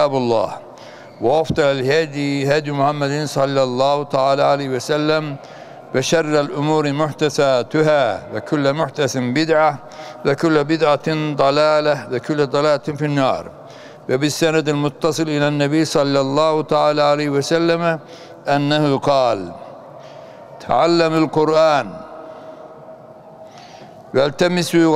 Kitabullah ve afdalel hedi Muhammedin sallallahu teala aleyhi ve sellem ve şerrel umuri muhtesatuhâ ve külle muhtesin bid'ah ve külle bid'atin dalâleh ve külle dalâletin finnâr ve bis senedil muttasil ilen nebi sallallahu teala aleyhi ve selleme ennehu kâl teallemül Kur'an ve eltemisû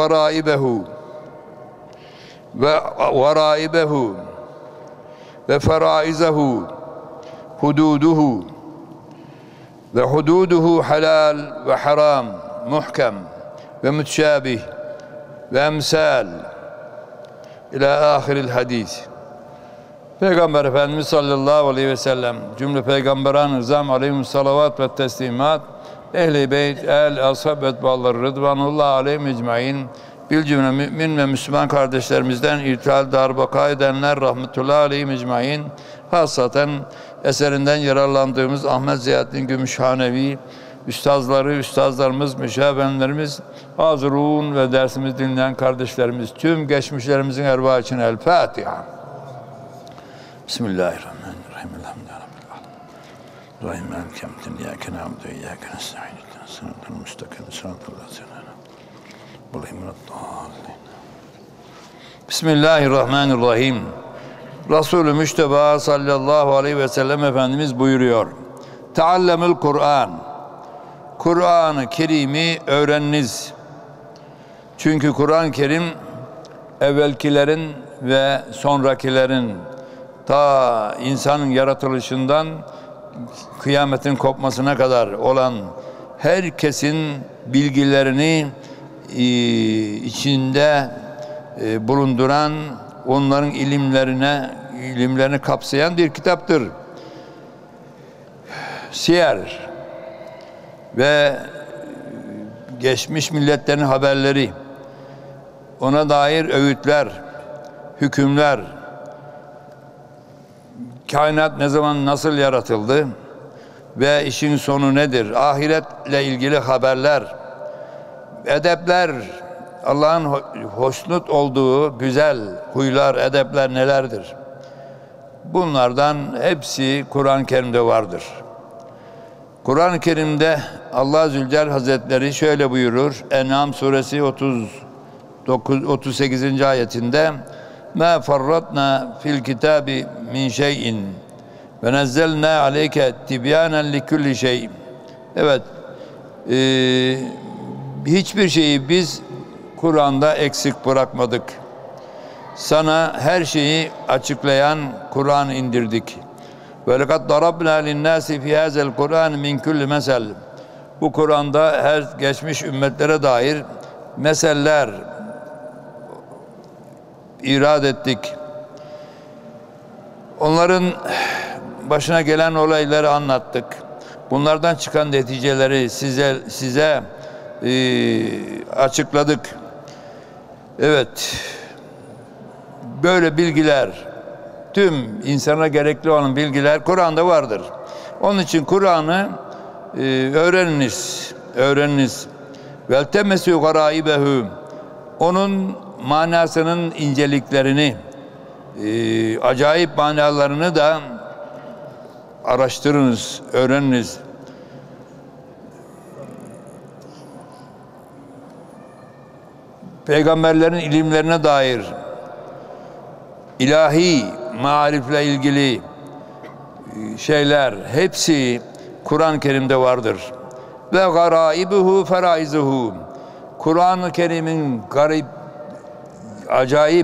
garâibehu ve feraizehu hududuhu ve hududuhu halal ve haram muhkem ve müteşabih ve emsal ila ahiril hadis. Peygamber Efendimiz sallallahu aleyhi ve sellem cümle peygamberan rızam aleyhim salavat ve teslimat ehl-i beyt el ashab etbaları rıdvanullah aleyhim ecmaîn bil cümle mümin ve Müslüman kardeşlerimizden irtihal darbaka edenler rahmetullahi aleyhim ecmaîn, hasaten eserinden yararlandığımız Ahmet Ziyaddin Gümüşhanevi üstazlarımız, müşavenlerimiz, hazırun ve dersimiz dinleyen kardeşlerimiz, tüm geçmişlerimizin ervahı için El Fatiha. Bismillahirrahmanirrahim. Elhamdülillahi Rabbil alemin. Rahim el kemtin iyyâke na'budu ve iyyâke nestaîn. Sıratal müstakim. Sıratal lezîne Bismillahirrahmanirrahim. Resulü Müşteba sallallahu aleyhi ve sellem Efendimiz buyuruyor. Teallemül Kur'an. Kur'an-ı Kerim'i öğreniniz. Çünkü Kur'an-ı Kerim evvelkilerin ve sonrakilerin ta insanın yaratılışından kıyametin kopmasına kadar olan herkesin bilgilerini içinde bulunduran, onların ilimlerini kapsayan bir kitaptır. Siyer ve geçmiş milletlerin haberleri, ona dair öğütler, hükümler, kainat ne zaman nasıl yaratıldı ve işin sonu nedir, ahiretle ilgili haberler, edepler, Allah'ın hoşnut olduğu güzel huylar, edepler nelerdir? Bunlardan hepsi Kur'an-ı Kerim'de vardır. Kur'an-ı Kerim'de Allah Zülcelal Hazretleri şöyle buyurur. En'am suresi 38. ayetinde مَا فَرَّطْنَا فِي الْكِتَابِ مِنْ شَيْءٍ وَنَزَّلْنَا عَلَيْكَ تِبْيَانًا لِكُلِّ شَيْءٍ. Evet, hiçbir şeyi biz Kur'an'da eksik bırakmadık. Sana her şeyi açıklayan Kur'an indirdik. Ve lekad darabna linnâsi fî hâzel Kur'an min kulli mesel. Bu Kur'an'da her geçmiş ümmetlere dair meseller irad ettik. Onların başına gelen olayları anlattık. Bunlardan çıkan neticeleri size açıkladık. Evet, böyle bilgiler, tüm insana gerekli olan bilgiler Kur'an'da vardır. Onun için Kur'an'ı öğreniniz. Veltemesû garâibehu. Onun manasının inceliklerini, acayip manalarını da araştırınız, öğreniniz. Peygamberlerin ilimlerine dair ilahi marifle ilgili şeyler hepsi Kur'an-ı Kerim'de vardır. Ve garaibuhu feraizuhu. Kur'an-ı Kerim'in garip, acayip,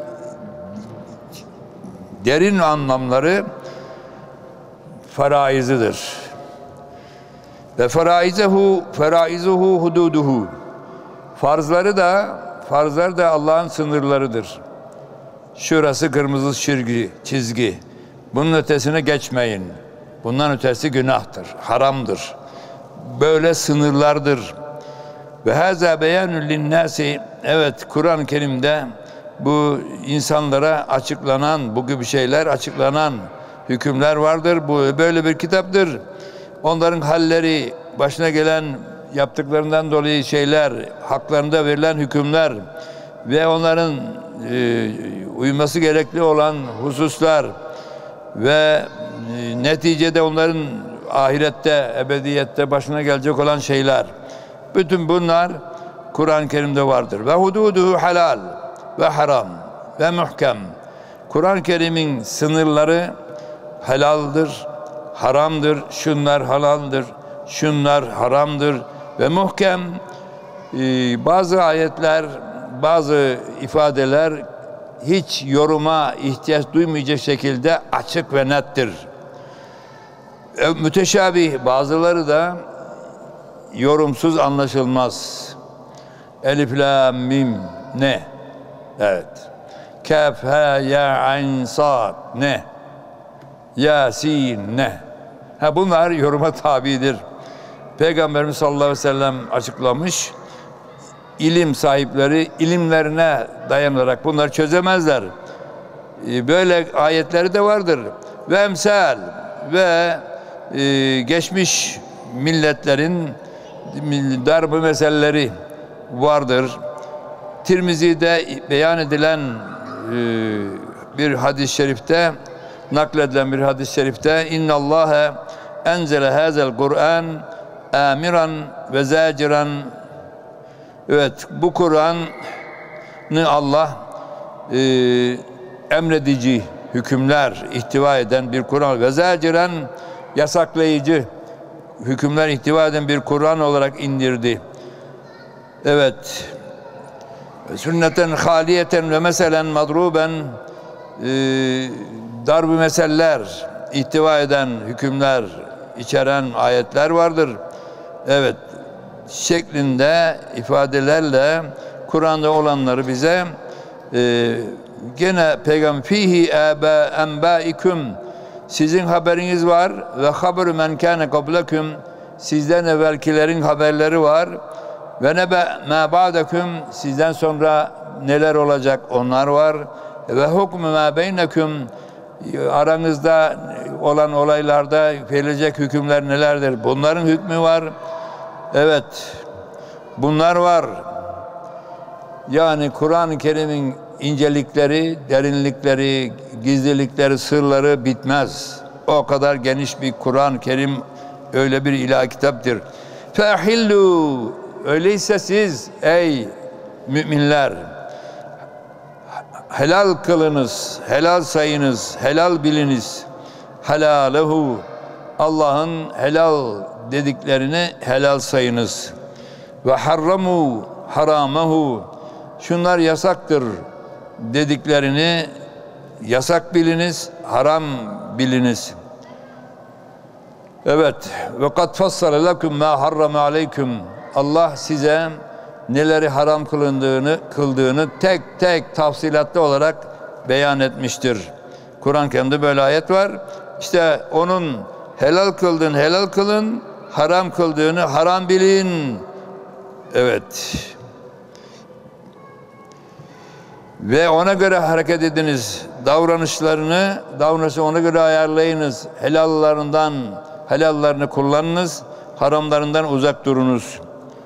derin anlamları feraizidir. Ve feraizuhu hududuhu. Farzlar da Allah'ın sınırlarıdır. Şurası kırmızı çizgi. Bunun ötesine geçmeyin. Bundan ötesi günahtır, haramdır. Böyle sınırlardır. Ve hâzâ beyanun linnâsi. Evet, Kur'an-ı Kerim'de bu insanlara açıklanan, bu gibi şeyler açıklanan hükümler vardır. Bu böyle bir kitaptır. Onların halleri, başına gelen yaptıklarından dolayı şeyler, haklarında verilen hükümler ve onların uyması gerekli olan hususlar ve neticede onların ahirette, ebediyette başına gelecek olan şeyler. Bütün bunlar Kur'an-ı Kerim'de vardır. Ve hududuhu halal ve haram ve muhkem. Kur'an-ı Kerim'in sınırları helaldir, haramdır, şunlar halaldir, şunlar haramdır ve muhkem. Bazı ayetler, bazı ifadeler hiç yoruma ihtiyaç duymayacak şekilde açık ve nettir. Müteşabih, bazıları da yorumsuz anlaşılmaz. Elif, lam, mim, ne? Evet. Kaf, ha, ya, ayn, sad, ne? Yasin, ne? Bunlar yoruma tabidir. Peygamberimiz sallallahu aleyhi ve sellem açıklamış. İlim sahipleri ilimlerine dayanarak bunları çözemezler. Böyle ayetleri de vardır. Ve emsal ve geçmiş milletlerin darb-ı meseleleri vardır. Tirmizi'de beyan edilen bir hadis-i şerifte, nakledilen bir hadis-i şerifte İnnallâhe enzele hazel Kur'an amiran ve zaciran. Evet, bu Kur'an'ı Allah emredici hükümler ihtiva eden bir Kur'an ve zaciran, yasaklayıcı hükümler ihtiva eden bir Kur'an olarak indirdi. Evet. Sünneten haliyeten ve meselen madruben, darb-ı meseller ihtiva eden hükümler içeren ayetler vardır. Evet, şeklinde ifadelerle Kur'an'da olanları bize gene Peygamber fihi enbaikum, sizin haberiniz var ve haberu men kâne kablekum, sizden evvelkilerin haberleri var ve nebe ma ba'dekum, sizden sonra neler olacak onlar var ve hukmu ma beynekum, aranızda olan olaylarda verilecek hükümler nelerdir, bunların hükmü var. Evet, bunlar var. Yani Kur'an-ı Kerim'in incelikleri, derinlikleri, gizlilikleri, sırları bitmez. O kadar geniş bir Kur'an-ı Kerim, öyle bir ilahi kitaptır. Fehillu, öyleyse siz ey müminler helal kılınız, helal sayınız, helal biliniz. Helalehu, Allah'ın helal dediklerini helal sayınız. Ve harramu haramahu, şunlar yasaktır dediklerini yasak biliniz, haram biliniz. Evet. Ve kad fassala lekum ma harrama aleykum, Allah size neleri haram kıldığını tek tek tafsilatlı olarak beyan etmiştir. Kur'an-ı Kerim'de böyle ayet var. İşte onun helal kıldığını helal kılın, haram kıldığını haram bilin. Evet. Ve ona göre hareket ediniz. Davranışı ona göre ayarlayınız. Helallarını kullanınız. Haramlarından uzak durunuz.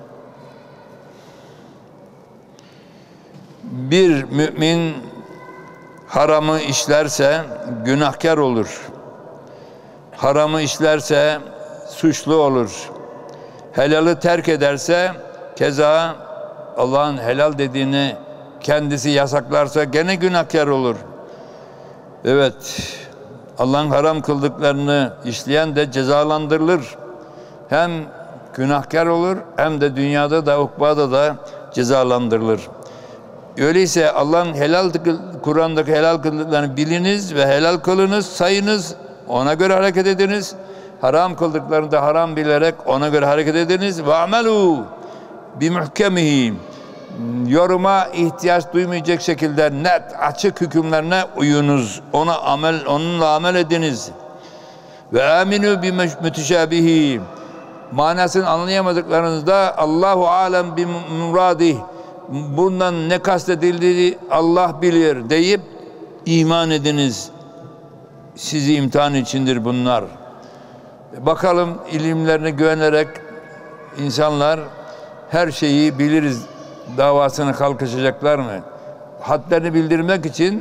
Bir mümin haramı işlerse günahkar olur. Haramı işlerse suçlu olur. Helalı terk ederse keza Allah'ın helal dediğini kendisi yasaklarsa gene günahkar olur. Evet, Allah'ın haram kıldıklarını işleyen de cezalandırılır. Hem günahkar olur hem de dünyada da ukbada da cezalandırılır. Öyleyse Allah'ın Kur'an'daki helal kıldıklarını biliniz ve helal kılınız, sayınız, ona göre hareket ediniz. Haram kıldıklarını da haram bilerek ona göre hareket ediniz. Ve amelu bi muhkemihi, yoruma ihtiyaç duymayacak şekilde net, açık hükümlerine uyunuz. Onunla amel ediniz. Ve aminu bi müteşabihi, manasını anlayamadıklarınızda Allahu alem bi muradih, bundan ne kastedildiği Allah bilir deyip iman ediniz. Sizi imtihan içindir bunlar. Bakalım, ilimlerine güvenerek insanlar her şeyi biliriz davasını kalkışacaklar mı? Hadlerini bildirmek için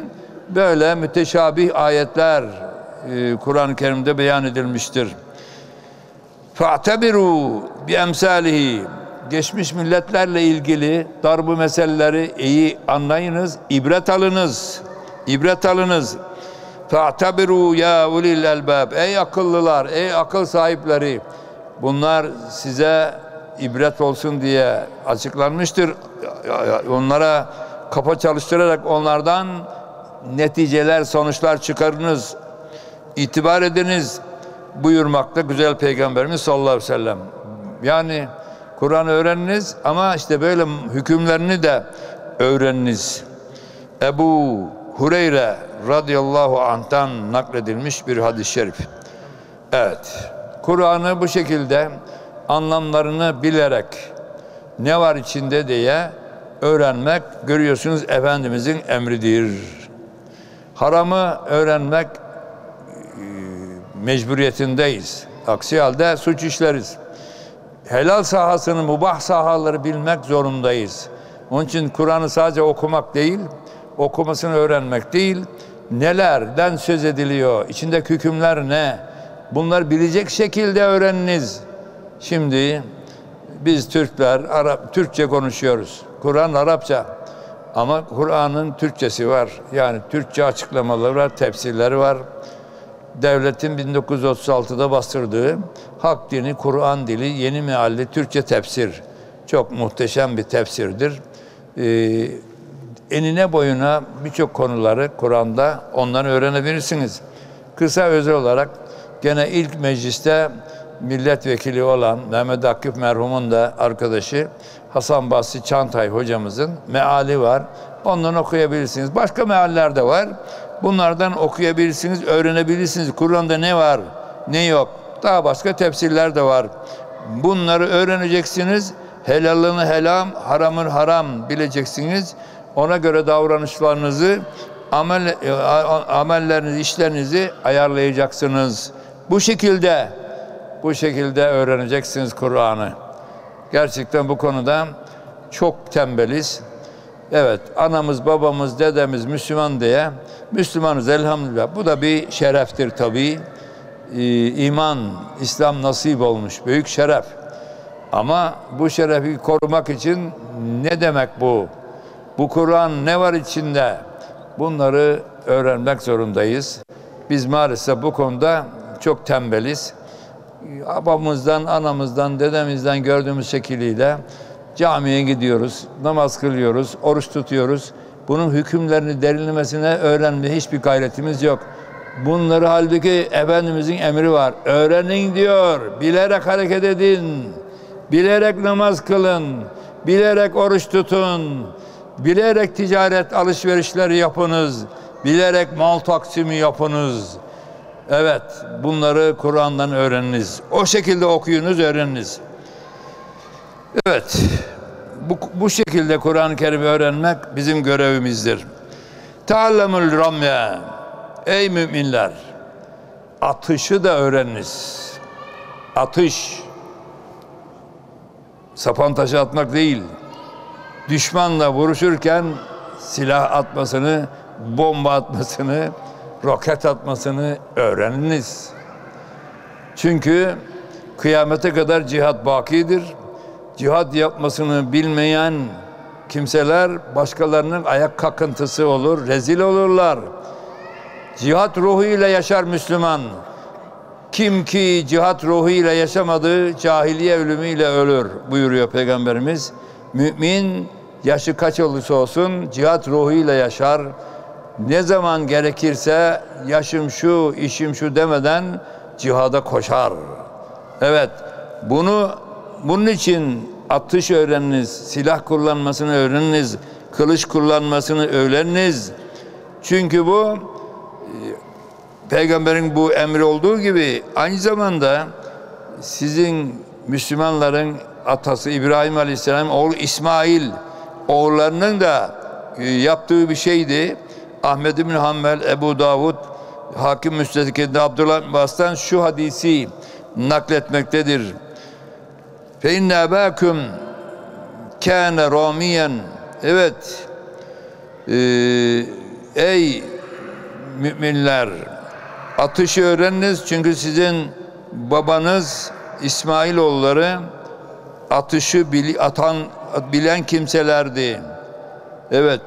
Böyle müteşabih ayetler Kur'an-ı Kerim'de beyan edilmiştir. فَاَعْتَبِرُوا بِاَمْسَالِهِ Geçmiş milletlerle ilgili darbu meseleleri iyi anlayınız, ibret alınız. İbret alınız. فَاَعْتَبِرُوا يَا اُلِي الْاَلْبَابِ Ey akıllılar, ey akıl sahipleri, bunlar size ibret olsun diye açıklanmıştır. Onlara kafa çalıştırarak onlardan neticeler, sonuçlar çıkarınız, itibar ediniz buyurmakta güzel Peygamberimiz sallallahu aleyhi ve sellem. Yani Kur'an öğreniniz ama işte böyle hükümlerini de öğreniniz. Ebu Hureyre radıyallahu anh'tan nakledilmiş bir hadis-i şerif. Evet, Kur'an'ı bu şekilde anlamlarını bilerek ne var içinde diye öğrenmek, görüyorsunuz, Efendimizin emridir. Haramı öğrenmek mecburiyetindeyiz. Aksi halde suç işleriz. Helal sahasını, mubah sahaları bilmek zorundayız. Onun için Kur'an'ı sadece okumak değil, okumasını öğrenmek değil, nelerden söz ediliyor, içindeki hükümler ne, bunları bilecek şekilde öğreniniz. Şimdi biz Türkler Türkçe konuşuyoruz. Kur'an Arapça. Ama Kur'an'ın Türkçesi var. Yani Türkçe açıklamaları var, tefsirleri var. Devletin 1936'da bastırdığı Hak Dini Kur'an Dili Yeni Mealli Türkçe tefsir. Çok muhteşem bir tefsirdir. Enine boyuna birçok konuları Kur'an'da ondan öğrenebilirsiniz. Kısa özel olarak gene ilk mecliste milletvekili olan Mehmet Akif merhumun da arkadaşı Hasan Basri Çantay hocamızın meali var. Ondan okuyabilirsiniz. Başka mealler de var. Bunlardan okuyabilirsiniz, öğrenebilirsiniz. Kur'an'da ne var, ne yok. Daha başka tefsirler de var. Bunları öğreneceksiniz. Helalını helal, haramını haram bileceksiniz. Ona göre davranışlarınızı, amellerinizi, işlerinizi ayarlayacaksınız. Bu şekilde öğreneceksiniz Kur'an'ı. Gerçekten bu konuda çok tembeliz. Evet, anamız, babamız, dedemiz Müslüman diye Müslümanız elhamdülillah. Bu da bir şereftir tabii. İman, İslam nasip olmuş. Büyük şeref. Ama bu şerefi korumak için ne demek bu? Bu Kur'an ne var içinde? Bunları öğrenmek zorundayız. Biz maalesef bu konuda çok tembeliz. Babamızdan, anamızdan, dedemizden gördüğümüz şekliyle camiye gidiyoruz, namaz kılıyoruz, oruç tutuyoruz. Bunun hükümlerini derinlemesine öğrenmeye hiçbir gayretimiz yok. Bunları halbuki Efendimizin emri var. Öğrenin diyor, bilerek hareket edin, bilerek namaz kılın, bilerek oruç tutun, bilerek ticaret alışverişleri yapınız, bilerek mal taksimi yapınız. Evet, bunları Kur'an'dan öğreniniz. O şekilde okuyunuz, öğreniniz. Evet, bu şekilde Kur'an-ı Kerim'i öğrenmek bizim görevimizdir. Teallemül ramye. Ey müminler, atışı da öğreniniz. Atış, sapan taşı atmak değil. Düşmanla vuruşurken silah atmasını, bomba atmasını, roket atmasını öğreniniz. Çünkü kıyamete kadar cihat bakidir. Cihat yapmasını bilmeyen kimseler başkalarının ayak kakıntısı olur, rezil olurlar. Cihat ruhuyla yaşar Müslüman. Kim ki cihat ruhuyla yaşamadı, cahiliye ölümüyle ölür buyuruyor Peygamberimiz. Mümin yaşı kaç olursa olsun cihat ruhuyla yaşar. Ne zaman gerekirse yaşım şu, işim şu demeden cihada koşar. Evet, bunun için atış öğreniniz, silah kullanmasını öğreniniz, kılıç kullanmasını öğreniniz. Çünkü bu Peygamberin bu emri olduğu gibi aynı zamanda sizin Müslümanların atası İbrahim Aleyhisselam oğlu İsmail oğullarının da yaptığı bir şeydi. Ahmed bin Hanbel, Ebu Davud, Hakim Müstedrik'te Abdullah bin Abbas'tan şu hadisi nakletmektedir. Fe inne ebâküm kâne râmiyen. Evet, ey müminler, atışı öğreniniz çünkü sizin babanız İsmailoğulları atışı bilen kimselerdi. Evet,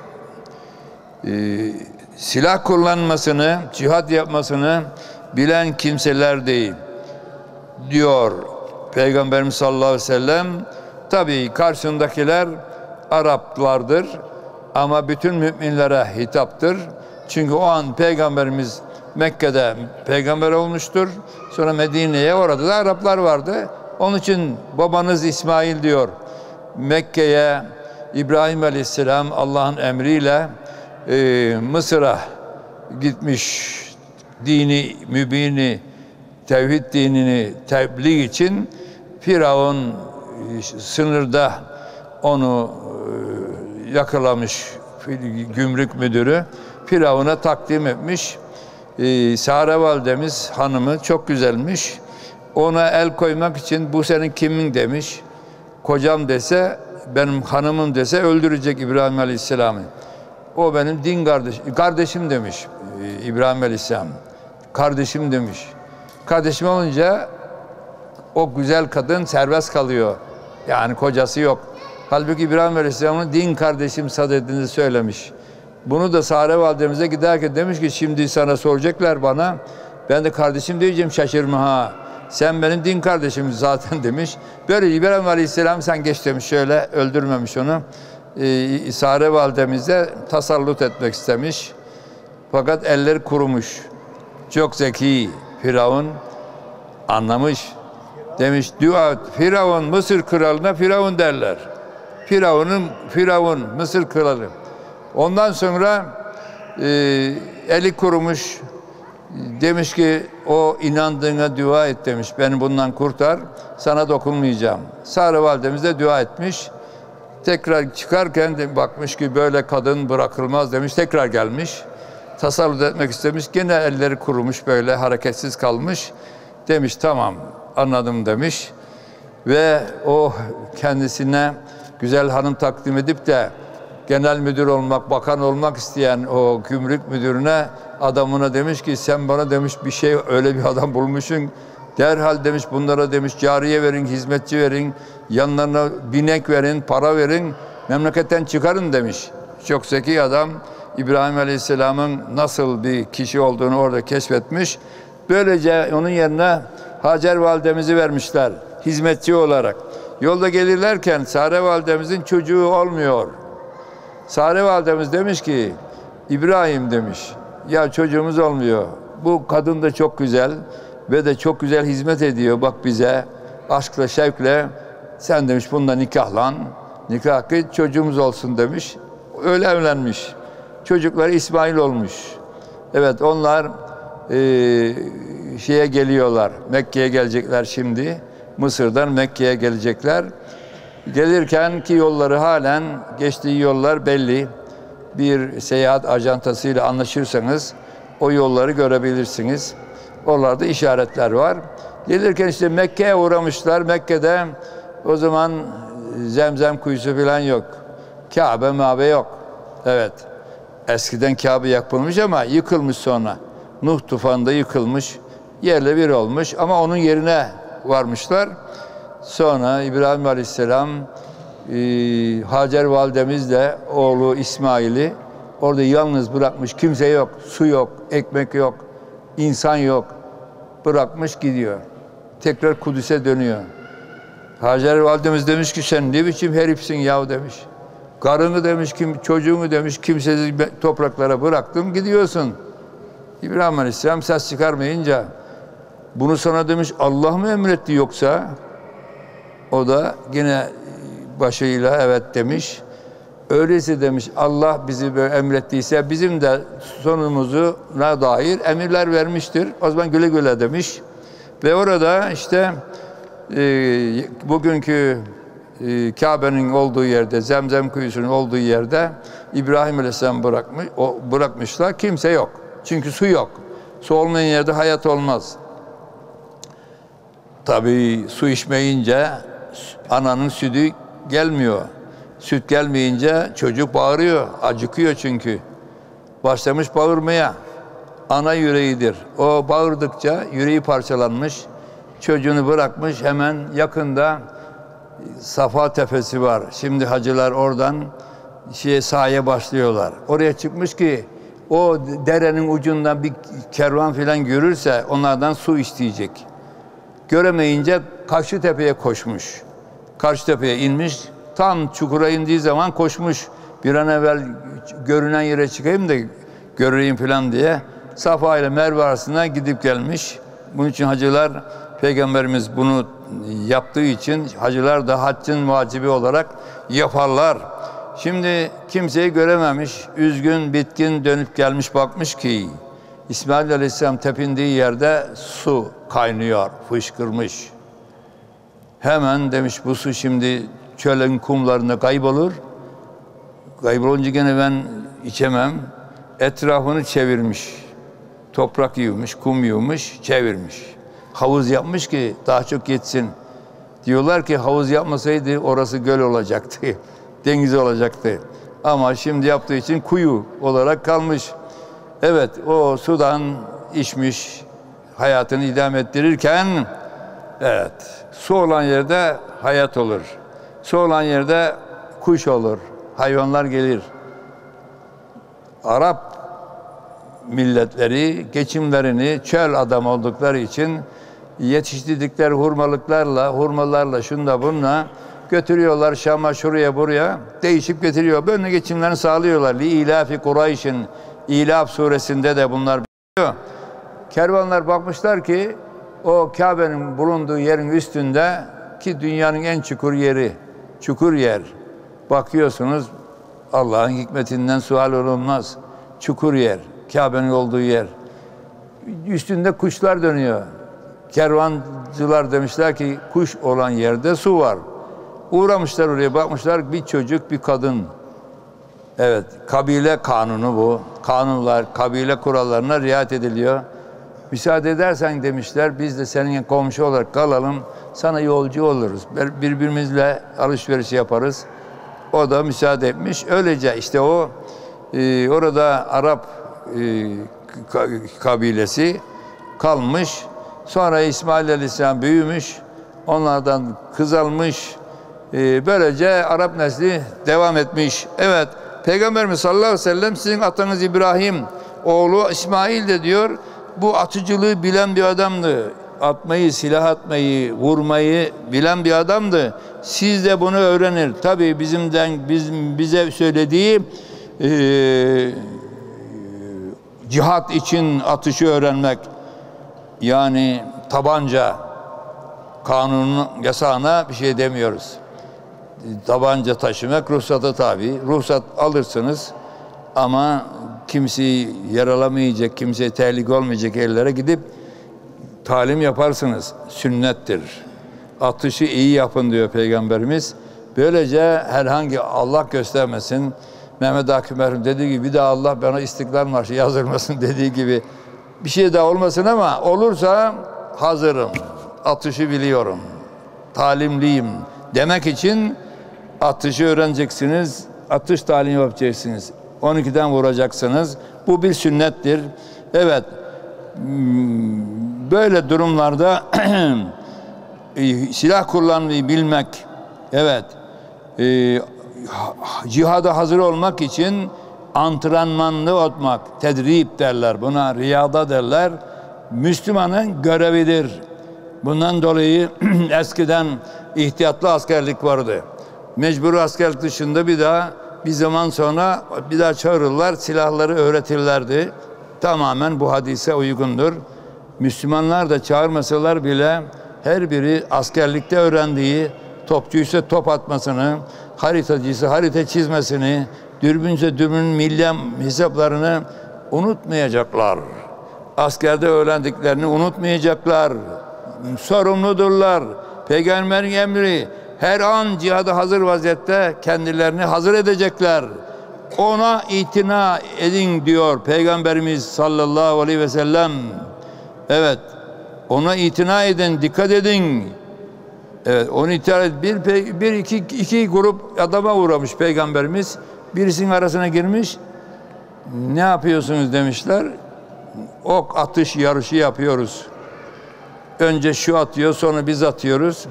silah kullanmasını, cihat yapmasını bilen kimselerdi diyor Peygamberimiz sallallahu aleyhi ve sellem. Tabii karşındakiler Araplardır ama bütün müminlere hitaptır. Çünkü o an Peygamberimiz Mekke'de peygamber olmuştur. Sonra Medine'ye, orada da Araplar vardı. Onun için babanız İsmail diyor. Mekke'ye İbrahim Aleyhisselam Allah'ın emriyle Mısır'a gitmiş, dini mübini, tevhid dinini tebliğ için. Firavun sınırda onu yakalamış, gümrük müdürü Firavun'a takdim etmiş. Sare validemiz hanımı çok güzelmiş. Ona el koymak için bu senin kimin demiş. Kocam dese, benim hanımım dese öldürecek İbrahim Aleyhisselam'ı. O benim din kardeşim demiş İbrahim Aleyhisselam. Kardeşim demiş. Kardeşim olunca o güzel kadın serbest kalıyor. Yani kocası yok. Halbuki İbrahim Aleyhisselam'ın din kardeşim sadedini söylemiş. Bunu da Sare validemize giderken demiş ki şimdi sana soracaklar bana. Ben de kardeşim diyeceğim, şaşırma ha. Sen benim din kardeşim zaten demiş. Böyle İbrahim Aleyhisselam sen geç demiş, şöyle öldürmemiş onu. Sare validemiz de tasallut etmek istemiş. Fakat elleri kurumuş. Çok zeki Firavun anlamış. Demiş dua Firavun, Mısır kralına Firavun derler. Firavun Mısır kralı. Ondan sonra eli kurumuş. Demiş ki o inandığına dua et demiş. Beni bundan kurtar. Sana dokunmayacağım. Sare validemiz de dua etmiş. Tekrar çıkarken de bakmış ki böyle kadın bırakılmaz demiş. Tekrar gelmiş. Tasallut etmek istemiş. Gene elleri kurumuş, böyle hareketsiz kalmış. Demiş tamam anladım demiş. Ve o kendisine güzel hanım takdim edip de genel müdür olmak, bakan olmak isteyen o gümrük müdürüne, adamına demiş ki sen bana demiş bir şey, öyle bir adam bulmuşsun. Derhal demiş bunlara demiş cariye verin, hizmetçi verin, yanlarına binek verin, para verin, memleketten çıkarın demiş. Çok zeki adam İbrahim Aleyhisselam'ın nasıl bir kişi olduğunu orada keşfetmiş. Böylece onun yerine Hacer validemizi vermişler hizmetçi olarak. Yolda gelirlerken Sare validemizin çocuğu olmuyor. Sare validemiz demiş ki İbrahim demiş ya çocuğumuz olmuyor. Bu kadın da çok güzel ve de çok güzel hizmet ediyor bak bize aşkla şevkle, sen demiş bununla nikahlan, nikah çocuğumuz olsun demiş. Öyle evlenmiş. Çocukları İsmail olmuş. Evet onlar şeye geliyorlar. Mekke'ye gelecekler şimdi. Mısır'dan Mekke'ye gelecekler. Gelirken ki yolları halen geçtiği yollar belli. Bir seyahat ajantasıyla anlaşırsanız o yolları görebilirsiniz. Oralarda işaretler var. Gelirken işte Mekke'ye uğramışlar. Mekke'de o zaman Zemzem kuyusu falan yok. Kabe yok. Evet. Eskiden Kabe yapılmış ama yıkılmış sonra. Nuh tufanında yıkılmış. Yerle bir olmuş ama onun yerine varmışlar. Sonra İbrahim Aleyhisselam Hacer validemizle oğlu İsmail'i orada yalnız bırakmış. Kimse yok, su yok, ekmek yok, insan yok. Bırakmış gidiyor. Tekrar Kudüs'e dönüyor. Hacer validemiz demiş ki sen ne biçim herifsin yahu demiş. Karını demiş, çocuğunu demiş, kimsesiz topraklara bıraktım gidiyorsun. İbrahim Aleyhisselam ses çıkarmayınca bunu sana demiş Allah mı emretti yoksa? O da yine başıyla evet demiş. Öyleyse demiş Allah bizi böyle emrettiyse bizim de sonumuzuna dair emirler vermiştir. O zaman güle güle demiş. Ve orada işte bugünkü Kabe'nin olduğu yerde, Zemzem kuyusunun olduğu yerde İbrahim Aleyhisselam bırakmışlar. Kimse yok. Çünkü su yok. Su olmayan yerde hayat olmaz. Tabii su içmeyince ananın sütü gelmiyor. Süt gelmeyince çocuk bağırıyor. Acıkıyor çünkü. Başlamış bağırmaya. ana yüreğidir. O bağırdıkça yüreği parçalanmış, çocuğunu bırakmış, hemen yakında Safa Tepesi var. Şimdi hacılar oradan sahaya başlıyorlar. Oraya çıkmış ki o derenin ucundan bir kervan filan görürse onlardan su isteyecek. Göremeyince Karşıtepe'ye koşmuş. Karşıtepe'ye inmiş. Tam çukura indiği zaman koşmuş. Bir an evvel görünen yere çıkayım da göreyim filan diye. Safa ile Merve arasına gidip gelmiş. Bunun için hacılar, Peygamberimiz bunu yaptığı için hacılar da haccın vacibi olarak yaparlar. Şimdi kimseyi görememiş, üzgün, bitkin dönüp gelmiş, bakmış ki İsmail Aleyhisselam tepindiği yerde su kaynıyor, fışkırmış. Hemen demiş bu su şimdi çölün kumlarında kaybolur. Kaybolunca gene ben içemem. Etrafını çevirmiş. Toprak yığmış, kum yığmış, çevirmiş. Havuz yapmış ki daha çok geçsin. Diyorlar ki havuz yapmasaydı orası göl olacaktı. Deniz olacaktı. Ama şimdi yaptığı için kuyu olarak kalmış. Evet, o sudan içmiş, hayatını idame ettirirken, evet, su olan yerde hayat olur. Su olan yerde kuş olur, hayvanlar gelir. Arap milletleri geçimlerini çöl adam oldukları için yetiştirdikleri hurmalarla şunda bununla götürüyorlar Şam'a, şuraya buraya değişip getiriyor. Böyle geçimlerini sağlıyorlar. Li ilafi Kureyş'in İlaf suresinde de bunlar biliyor. Kervanlar bakmışlar ki o Kabe'nin bulunduğu yerin üstünde ki dünyanın en çukur yeri, çukur yer. Bakıyorsunuz Allah'ın hikmetinden sual olunmaz. Çukur yer, Kabe'nin olduğu yer. Üstünde kuşlar dönüyor. Kervancılar demişler ki kuş olan yerde su var. Uğramışlar oraya, bakmışlar bir çocuk, bir kadın. Evet, kabile kanunu bu. Kanunlar, kabile kurallarına riayet ediliyor. Müsaade edersen demişler, biz de senin komşu olarak kalalım, sana yolcu oluruz. Birbirimizle alışveriş yaparız. O da müsaade etmiş. Öylece işte o orada Arap kabilesi kalmış. Sonra İsmail Aleyhisselam büyümüş. Onlardan kız almış. Böylece Arap nesli devam etmiş. Evet, Peygamberimiz sallallahu aleyhi ve sellem sizin atanız İbrahim, oğlu İsmail de diyor, bu atıcılığı bilen bir adamdı. Atmayı, silah atmayı, vurmayı bilen bir adamdı. Siz de bunu öğrenir. Tabii bize söylediği cihat için atışı öğrenmek, yani tabanca kanunun yasağına bir şey demiyoruz. Tabanca taşımak ruhsata tabi. Ruhsat alırsınız ama kimseyi yaralamayacak, kimseye tehlike olmayacak yerlere gidip talim yaparsınız. Sünnettir. Atışı iyi yapın diyor Peygamberimiz. Böylece herhangi Allah göstermesin. Mehmet Akif merhum dediği gibi bir daha Allah bana İstiklal Marşı yazdırmasın dediği gibi bir şey daha olmasın ama olursa hazırım. Atışı biliyorum. Talimliyim demek için atışı öğreneceksiniz. Atış talimi yapacaksınız. 12'den vuracaksınız. Bu bir sünnettir. Evet. Böyle durumlarda silah kullanmayı bilmek, evet, cihada hazır olmak için antrenmanlı olmak, tedrib derler buna, riyada derler. Müslümanın görevidir. Bundan dolayı eskiden ihtiyatlı askerlik vardı. Mecburi askerlik dışında bir zaman sonra bir daha çağırırlar, silahları öğretirlerdi. Tamamen bu hadise uygundur. Müslümanlar da çağırmasalar bile her biri askerlikte öğrendiği, topçuysa top atmasını, haritacıysa harita çizmesini, dürbünse dürbünün milli hesaplarını unutmayacaklar. Askerde öğrendiklerini unutmayacaklar. Sorumludurlar. Peygamberin emri, her an cihada hazır vaziyette kendilerini hazır edecekler. Ona itina edin diyor Peygamberimiz sallallahu aleyhi ve sellem. Evet, ona itina edin, dikkat edin. Evet, onu itina edin. İki grup adama uğramış Peygamberimiz. Birisinin arasına girmiş. Ne yapıyorsunuz demişler. ok atış yarışı yapıyoruz. Önce şu atıyor, sonra biz atıyoruz.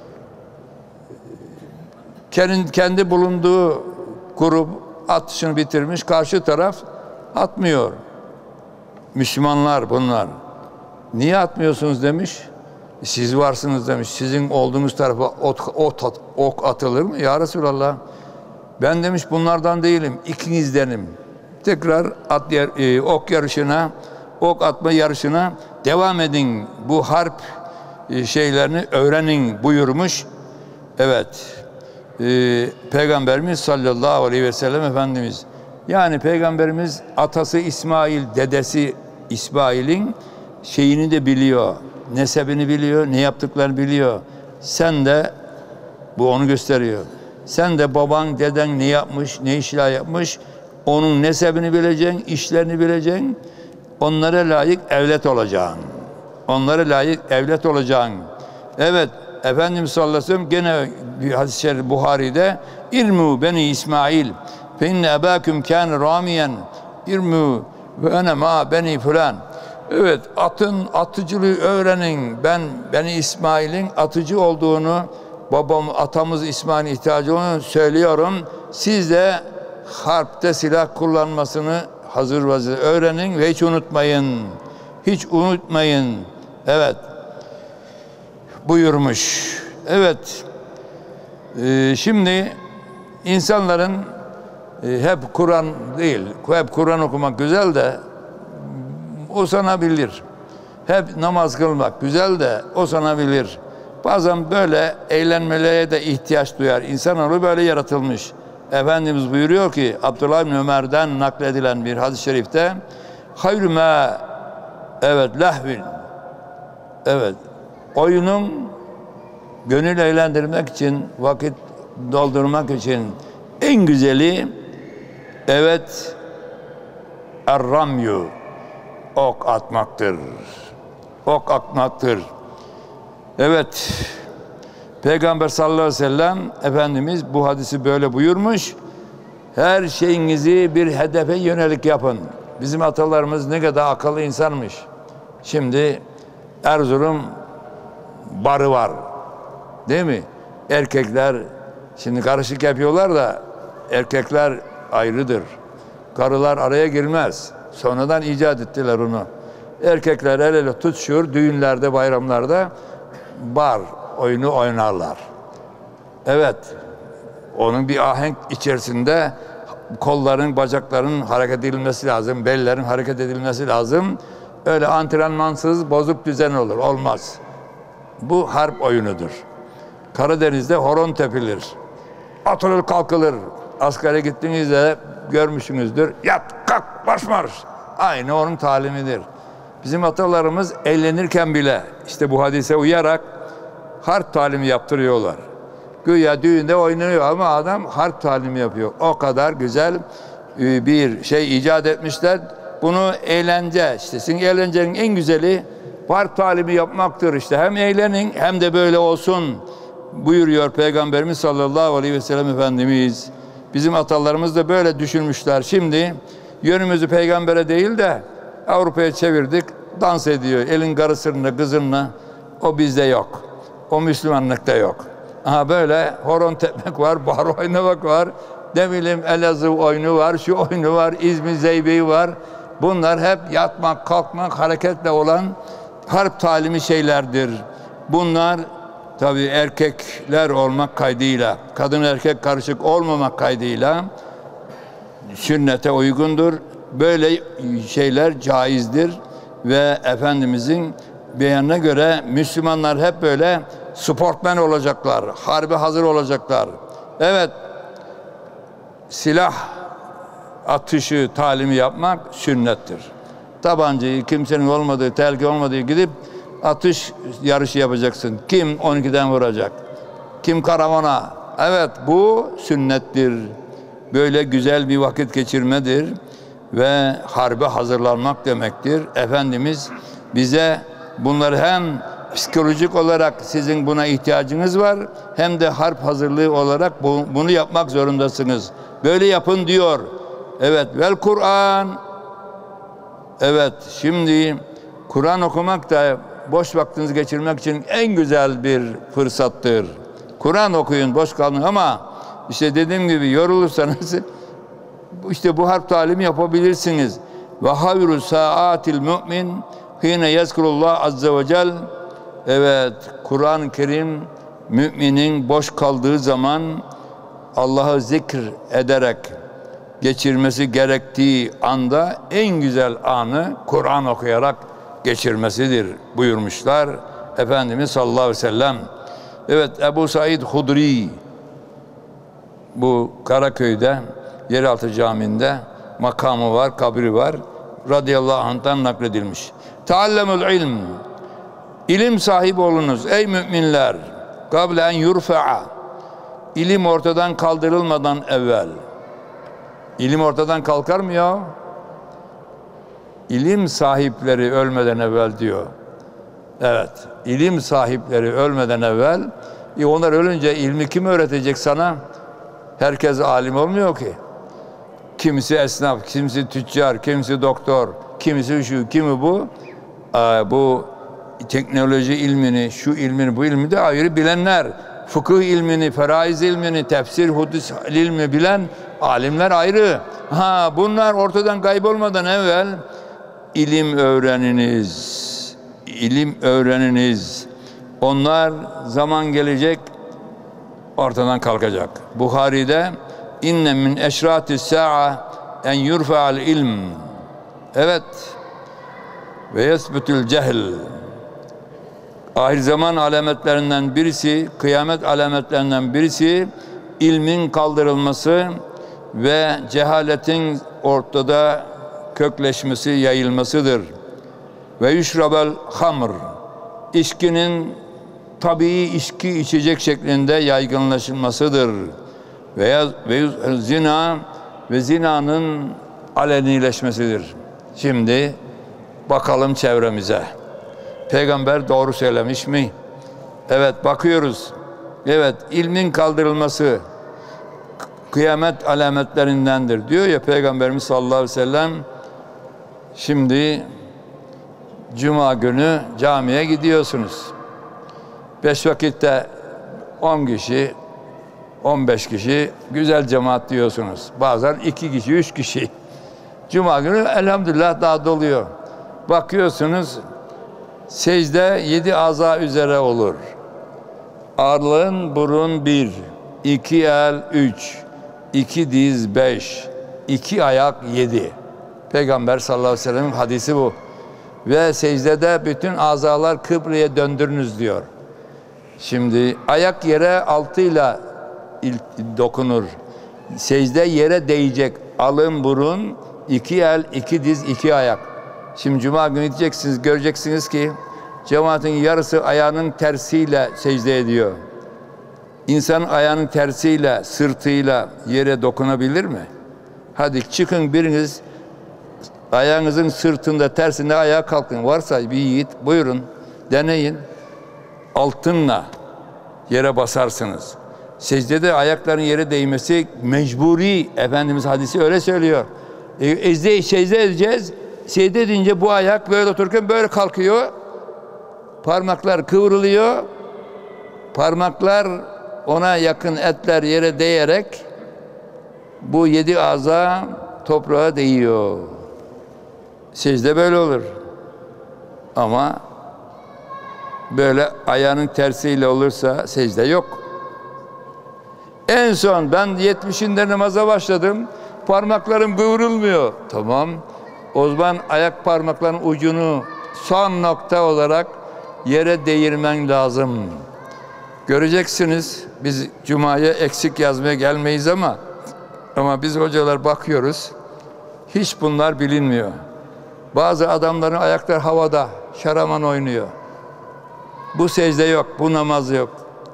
Kendi bulunduğu grup atışını bitirmiş, karşı taraf atmıyor. Müslümanlar bunlar. Niye atmıyorsunuz demiş. Siz varsınız demiş. Sizin olduğunuz tarafa ok atılır mı? Ya Resulallah, ben demiş bunlardan değilim, ikinizdenim. Tekrar ok yarışına, ok atma yarışına devam edin. Bu harp şeylerini öğrenin buyurmuş. Evet. Peygamberimiz sallallahu aleyhi ve sellem Efendimiz. Yani Peygamberimiz atası İsmail, dedesi İsmail'in şeyini de biliyor. Nesebini biliyor, ne yaptıklarını biliyor. Sen de, bu onu gösteriyor. Sen de baban, deden ne yapmış, ne işler yapmış, onun nesebini bileceksin, işlerini bileceksin. Onlara layık evlat olacaksın. Onlara layık evlat olacaksın. Evet, Efendimiz sallallahu aleyhi ve sellem gene bir hadis-i şerif Buhari'de İrmu beni İsmail fe inne ebâküm kâne râmiyen irmu ve ene ma beni filan. Evet, atıcılığı öğrenin. Beni İsmail'in atıcı olduğunu, atamız İsmail'in ihtiyacı olduğunu söylüyorum. Siz de harpte silah kullanmasını hazır vaziyette öğrenin ve hiç unutmayın. Hiç unutmayın. Evet. Buyurmuş. Evet. Şimdi insanların hep Kur'an değil, hep Kur'an okumak güzel de usanabilir. Hep namaz kılmak güzel de usanabilir. Bazen böyle eğlenmelere de ihtiyaç duyar. İnsanoğlu böyle yaratılmış. Efendimiz buyuruyor ki Abdullah bin Ömer'den nakledilen bir hadis-i şerifte hayrü ma evet lahvin, evet, oyunun gönül eğlendirmek için, vakit doldurmak için en güzeli, evet, er-ramyu, ok atmaktır. Ok atmaktır. Evet, Peygamber sallallahu aleyhi ve sellem Efendimiz bu hadisi böyle buyurmuş. Her şeyinizi bir hedefe yönelik yapın. Bizim atalarımız ne kadar akıllı insanmış. Şimdi Erzurum barı var. Değil mi? Erkekler şimdi karışık yapıyorlar da erkekler ayrıdır. Karılar araya girmez. Sonradan icat ettiler onu. Erkekler el ele tutuşur, düğünlerde, bayramlarda bar oyunu oynarlar. Evet, onun bir ahenk içerisinde kolların, bacakların hareket edilmesi lazım, bellerin hareket edilmesi lazım. Öyle antrenmansız bozuk düzen olur, olmaz. Bu harp oyunudur. Karadeniz'de horon tepilir. Atılır kalkılır. Askere gittiğinizde görmüşsünüzdür. Yat, kalk, marş marş. Aynı onun talimidir. Bizim atalarımız eğlenirken bile işte bu hadise uyarak harp talimi yaptırıyorlar. Güya düğünde oynanıyor ama adam harp talimi yapıyor. O kadar güzel bir şey icat etmişler. Bunu eğlence, işte sizin eğlencenin en güzeli harp talimi yapmaktır işte. Hem eğlenin hem de böyle olsun buyuruyor Peygamberimiz sallallahu aleyhi ve sellem Efendimiz. Bizim atalarımız da böyle düşünmüşler. Şimdi yönümüzü peygambere değil de Avrupa'ya çevirdik. Dans ediyor. Elin karısıyla, kızınla. O bizde yok. O Müslümanlıkta yok. Aha böyle horon tepmek var, bar oynamak var. Ne bileyim Elazığ oyunu var, şu oyunu var, İzmir Zeybeği var. Bunlar hep yatmak, kalkmak, hareketle olan harp talimi şeylerdir. Bunlar tabii erkekler olmak kaydıyla, kadın erkek karışık olmamak kaydıyla sünnete uygundur. Böyle şeyler caizdir ve Efendimizin beyanına göre Müslümanlar hep böyle sportmen olacaklar, harbe hazır olacaklar. Evet, silah atışı talimi yapmak sünnettir. Tabancayı kimsenin olmadığı, tehlike olmadığı gidip atış yarışı yapacaksın. Kim 12'den vuracak? Kim karavana? Evet, bu sünnettir. Böyle güzel bir vakit geçirmedir ve harbe hazırlanmak demektir. Efendimiz bize bunları hem psikolojik olarak sizin buna ihtiyacınız var hem de harp hazırlığı olarak bunu yapmak zorundasınız. Böyle yapın diyor. Evet, vel Kur'an Evet, şimdi Kur'an okumak da boş vaktinizi geçirmek için en güzel bir fırsattır. Kur'an okuyun, boş kalın, ama işte dediğim gibi yorulursanız işte bu harf talimi yapabilirsiniz. Ve hayru saatil mümin hine yezkurullah azze ve cel. Evet, Kur'an-ı Kerim müminin boş kaldığı zaman Allah'ı zikr ederek geçirmesi gerektiği anda en güzel anı Kur'an okuyarak geçirmesidir buyurmuşlar Efendimiz sallallahu aleyhi ve sellem. Evet, Ebu Said Hudri, bu Karaköy'de Yeraltı Camii'nde makamı var, kabri var, radıyallahu anh'tan nakledilmiş. Teallemül ilm, ilim sahibi olunuz ey müminler, kable en yurfa'a, ilim ortadan kaldırılmadan evvel. İlim ortadan kalkar mı ya? İlim sahipleri ölmeden evvel diyor. Evet, ilim sahipleri ölmeden evvel. Onlar ölünce ilmi kim öğretecek sana? Herkes alim olmuyor ki. Kimisi esnaf, kimisi tüccar, kimisi doktor, kimisi şu, kimi bu. Bu teknoloji ilmini, şu ilmini, bu ilmi de ayrı bilenler. Fıkıh ilmini, feraiz ilmini, tefsir, hadis ilmi bilen alimler ayrı. Bunlar ortadan kaybolmadan evvel ilim öğreniniz. İlim öğreniniz. Onlar zaman gelecek ortadan kalkacak. Buhari'de inne min eşratis sa'a en yurfa'al ilm. Evet. Ve yesbutül cehl. Ahir zaman alametlerinden birisi, kıyamet alametlerinden birisi ilmin kaldırılması ve cehaletin ortada kökleşmesi, yayılmasıdır. Ve yüşrabel hamr, içkinin tabii içki içecek şeklinde yaygınlaşılmasıdır. Ve zina ve zinanın alenileşmesidir. Şimdi bakalım çevremize. Peygamber doğru söylemiş mi? Evet, bakıyoruz. Evet, ilmin kaldırılması kıyamet alametlerindendir diyor ya Peygamberimiz sallallahu aleyhi ve sellem. Şimdi Cuma günü camiye gidiyorsunuz. 5 vakitte 10 kişi, 15 kişi güzel cemaat diyorsunuz. Bazen 2 kişi, 3 kişi. Cuma günü elhamdülillah daha doluyor. Bakıyorsunuz secde 7 aza üzere olur. Alın, burun 1, 2 el 3, 2 diz 5, 2 ayak 7. Peygamber sallallahu aleyhi ve sellem'in hadisi bu. Ve secdede bütün azalar kıbleye döndürünüz diyor. Şimdi ayak yere altıyla dokunur. Secde yere değecek. Alın, burun, 2 el, 2 diz, 2 ayak. Şimdi Cuma günü gideceksiniz, göreceksiniz ki cemaatin yarısı ayağının tersiyle secde ediyor. İnsan ayağının tersiyle, sırtıyla yere dokunabilir mi? Hadi çıkın biriniz, ayağınızın sırtında, tersinde ayağa kalkın. Varsa bir yiğit, buyurun, deneyin. Altınla yere basarsınız. Secdede ayakların yere değmesi mecburi. Efendimiz hadisi öyle söylüyor. Secde edeceğiz. Secde edince bu ayak böyle otururken böyle kalkıyor. Parmaklar kıvrılıyor. Parmaklar, ona yakın etler yere değerek bu 7 aza toprağa değiyor. Secde böyle olur. Ama böyle ayağının tersiyle olursa secde yok. En son ben 70'inde namaza başladım. Parmaklarım kıvrılmıyor. Tamam. O zaman ayak parmaklarının ucunu son nokta olarak yere değirmen lazım. Göreceksiniz, biz Cuma'ya eksik yazmaya gelmeyiz ama biz hocalar bakıyoruz, hiç bunlar bilinmiyor. Bazı adamların ayakları havada, şaraman oynuyor. Bu secde yok, bu namaz yok.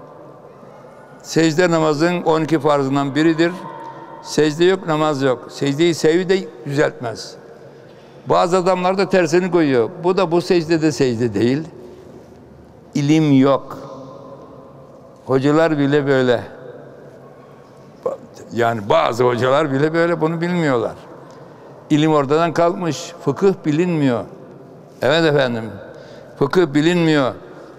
Secde namazın 12 farzından biridir. Secde yok, namaz yok. Secdeyi sevi de düzeltmez. Bazı adamlar da tersini koyuyor. Bu secde secde değil. İlim yok. Hocalar bile böyle. Yani bazı hocalar bile böyle, bunu bilmiyorlar. İlim ortadan kalkmış. Fıkıh bilinmiyor. Evet efendim. Fıkıh bilinmiyor.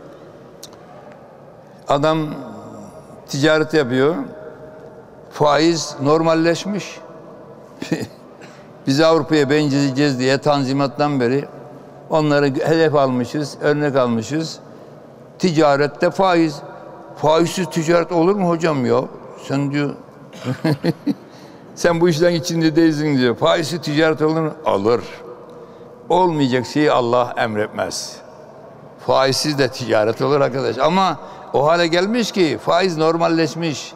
Adam ticaret yapıyor. Faiz normalleşmiş. Biz Avrupa'ya benzeyeceğiz diye Tanzimat'tan beri onları hedef almışız, örnek almışız. Ticarette faiz. Faizsiz ticaret olur mu hocam ya? Sen diyor sen bu işten içinde değilsin diyor. Faizsiz ticaret olur mu? Alır. Olmayacak şeyi Allah emretmez. Faizsiz de ticaret olur arkadaş. Ama o hale gelmiş ki faiz normalleşmiş.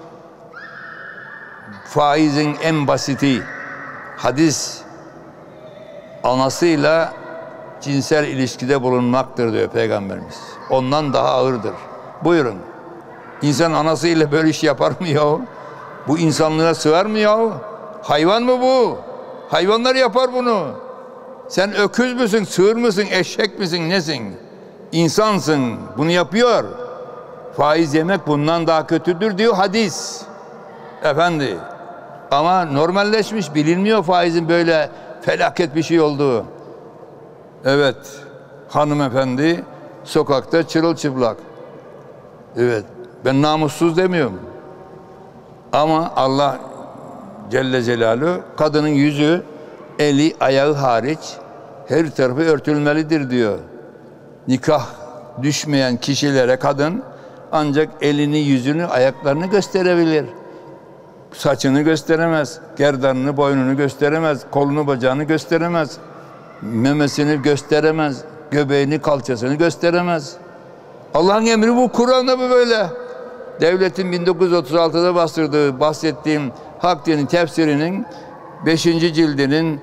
Faizin en basiti hadis anasıyla cinsel ilişkide bulunmaktır diyor Peygamberimiz. Ondan daha ağırdır. Buyurun. İnsan anasıyla böyle iş yapar mı ya? Bu insanlığa sığar mı ya? Hayvan mı bu? Hayvanlar yapar bunu. Sen öküz müsün, sığır mısın, eşek misin, nesin? İnsansın. Bunu yapıyor. Faiz yemek bundan daha kötüdür diyor hadis. Efendi. Ama normalleşmiş, bilinmiyor faizin böyle felaket bir şey olduğu. Evet. Hanımefendi sokakta çırılçıplak. Evet. Ben namussuz demiyorum. Ama Allah Celle Celaluhu kadının yüzü, eli, ayağı hariç her tarafı örtülmelidir diyor. Nikah düşmeyen kişilere kadın ancak elini, yüzünü, ayaklarını gösterebilir. Saçını gösteremez, gerdanını, boynunu gösteremez, kolunu, bacağını gösteremez, memesini gösteremez, göbeğini, kalçasını gösteremez. Allah'ın emri bu, Kur'an'da bu böyle. Devletin 1936'da bahsettiğim Hak Dini tefsirinin 5. cildinin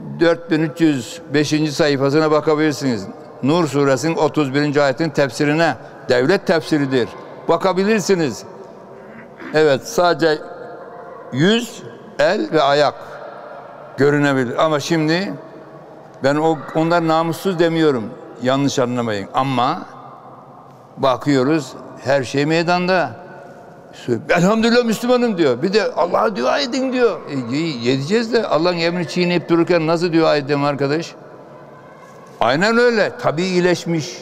4305. sayfasına bakabilirsiniz. Nur suresinin 31. ayetin tefsirine, devlet tefsiridir. Bakabilirsiniz. Evet, sadece yüz, el ve ayak görünebilir. Ama şimdi ben onlar namussuz demiyorum. Yanlış anlamayın. Ama bakıyoruz her şey meydanda. Elhamdülillah Müslümanım diyor. Bir de Allah'a dua edin diyor. Yedeceğiz de Allah'ın emrini çiğneyip dururken nasıl dua edeyim arkadaş? Aynen öyle. Tabii iyileşmiş.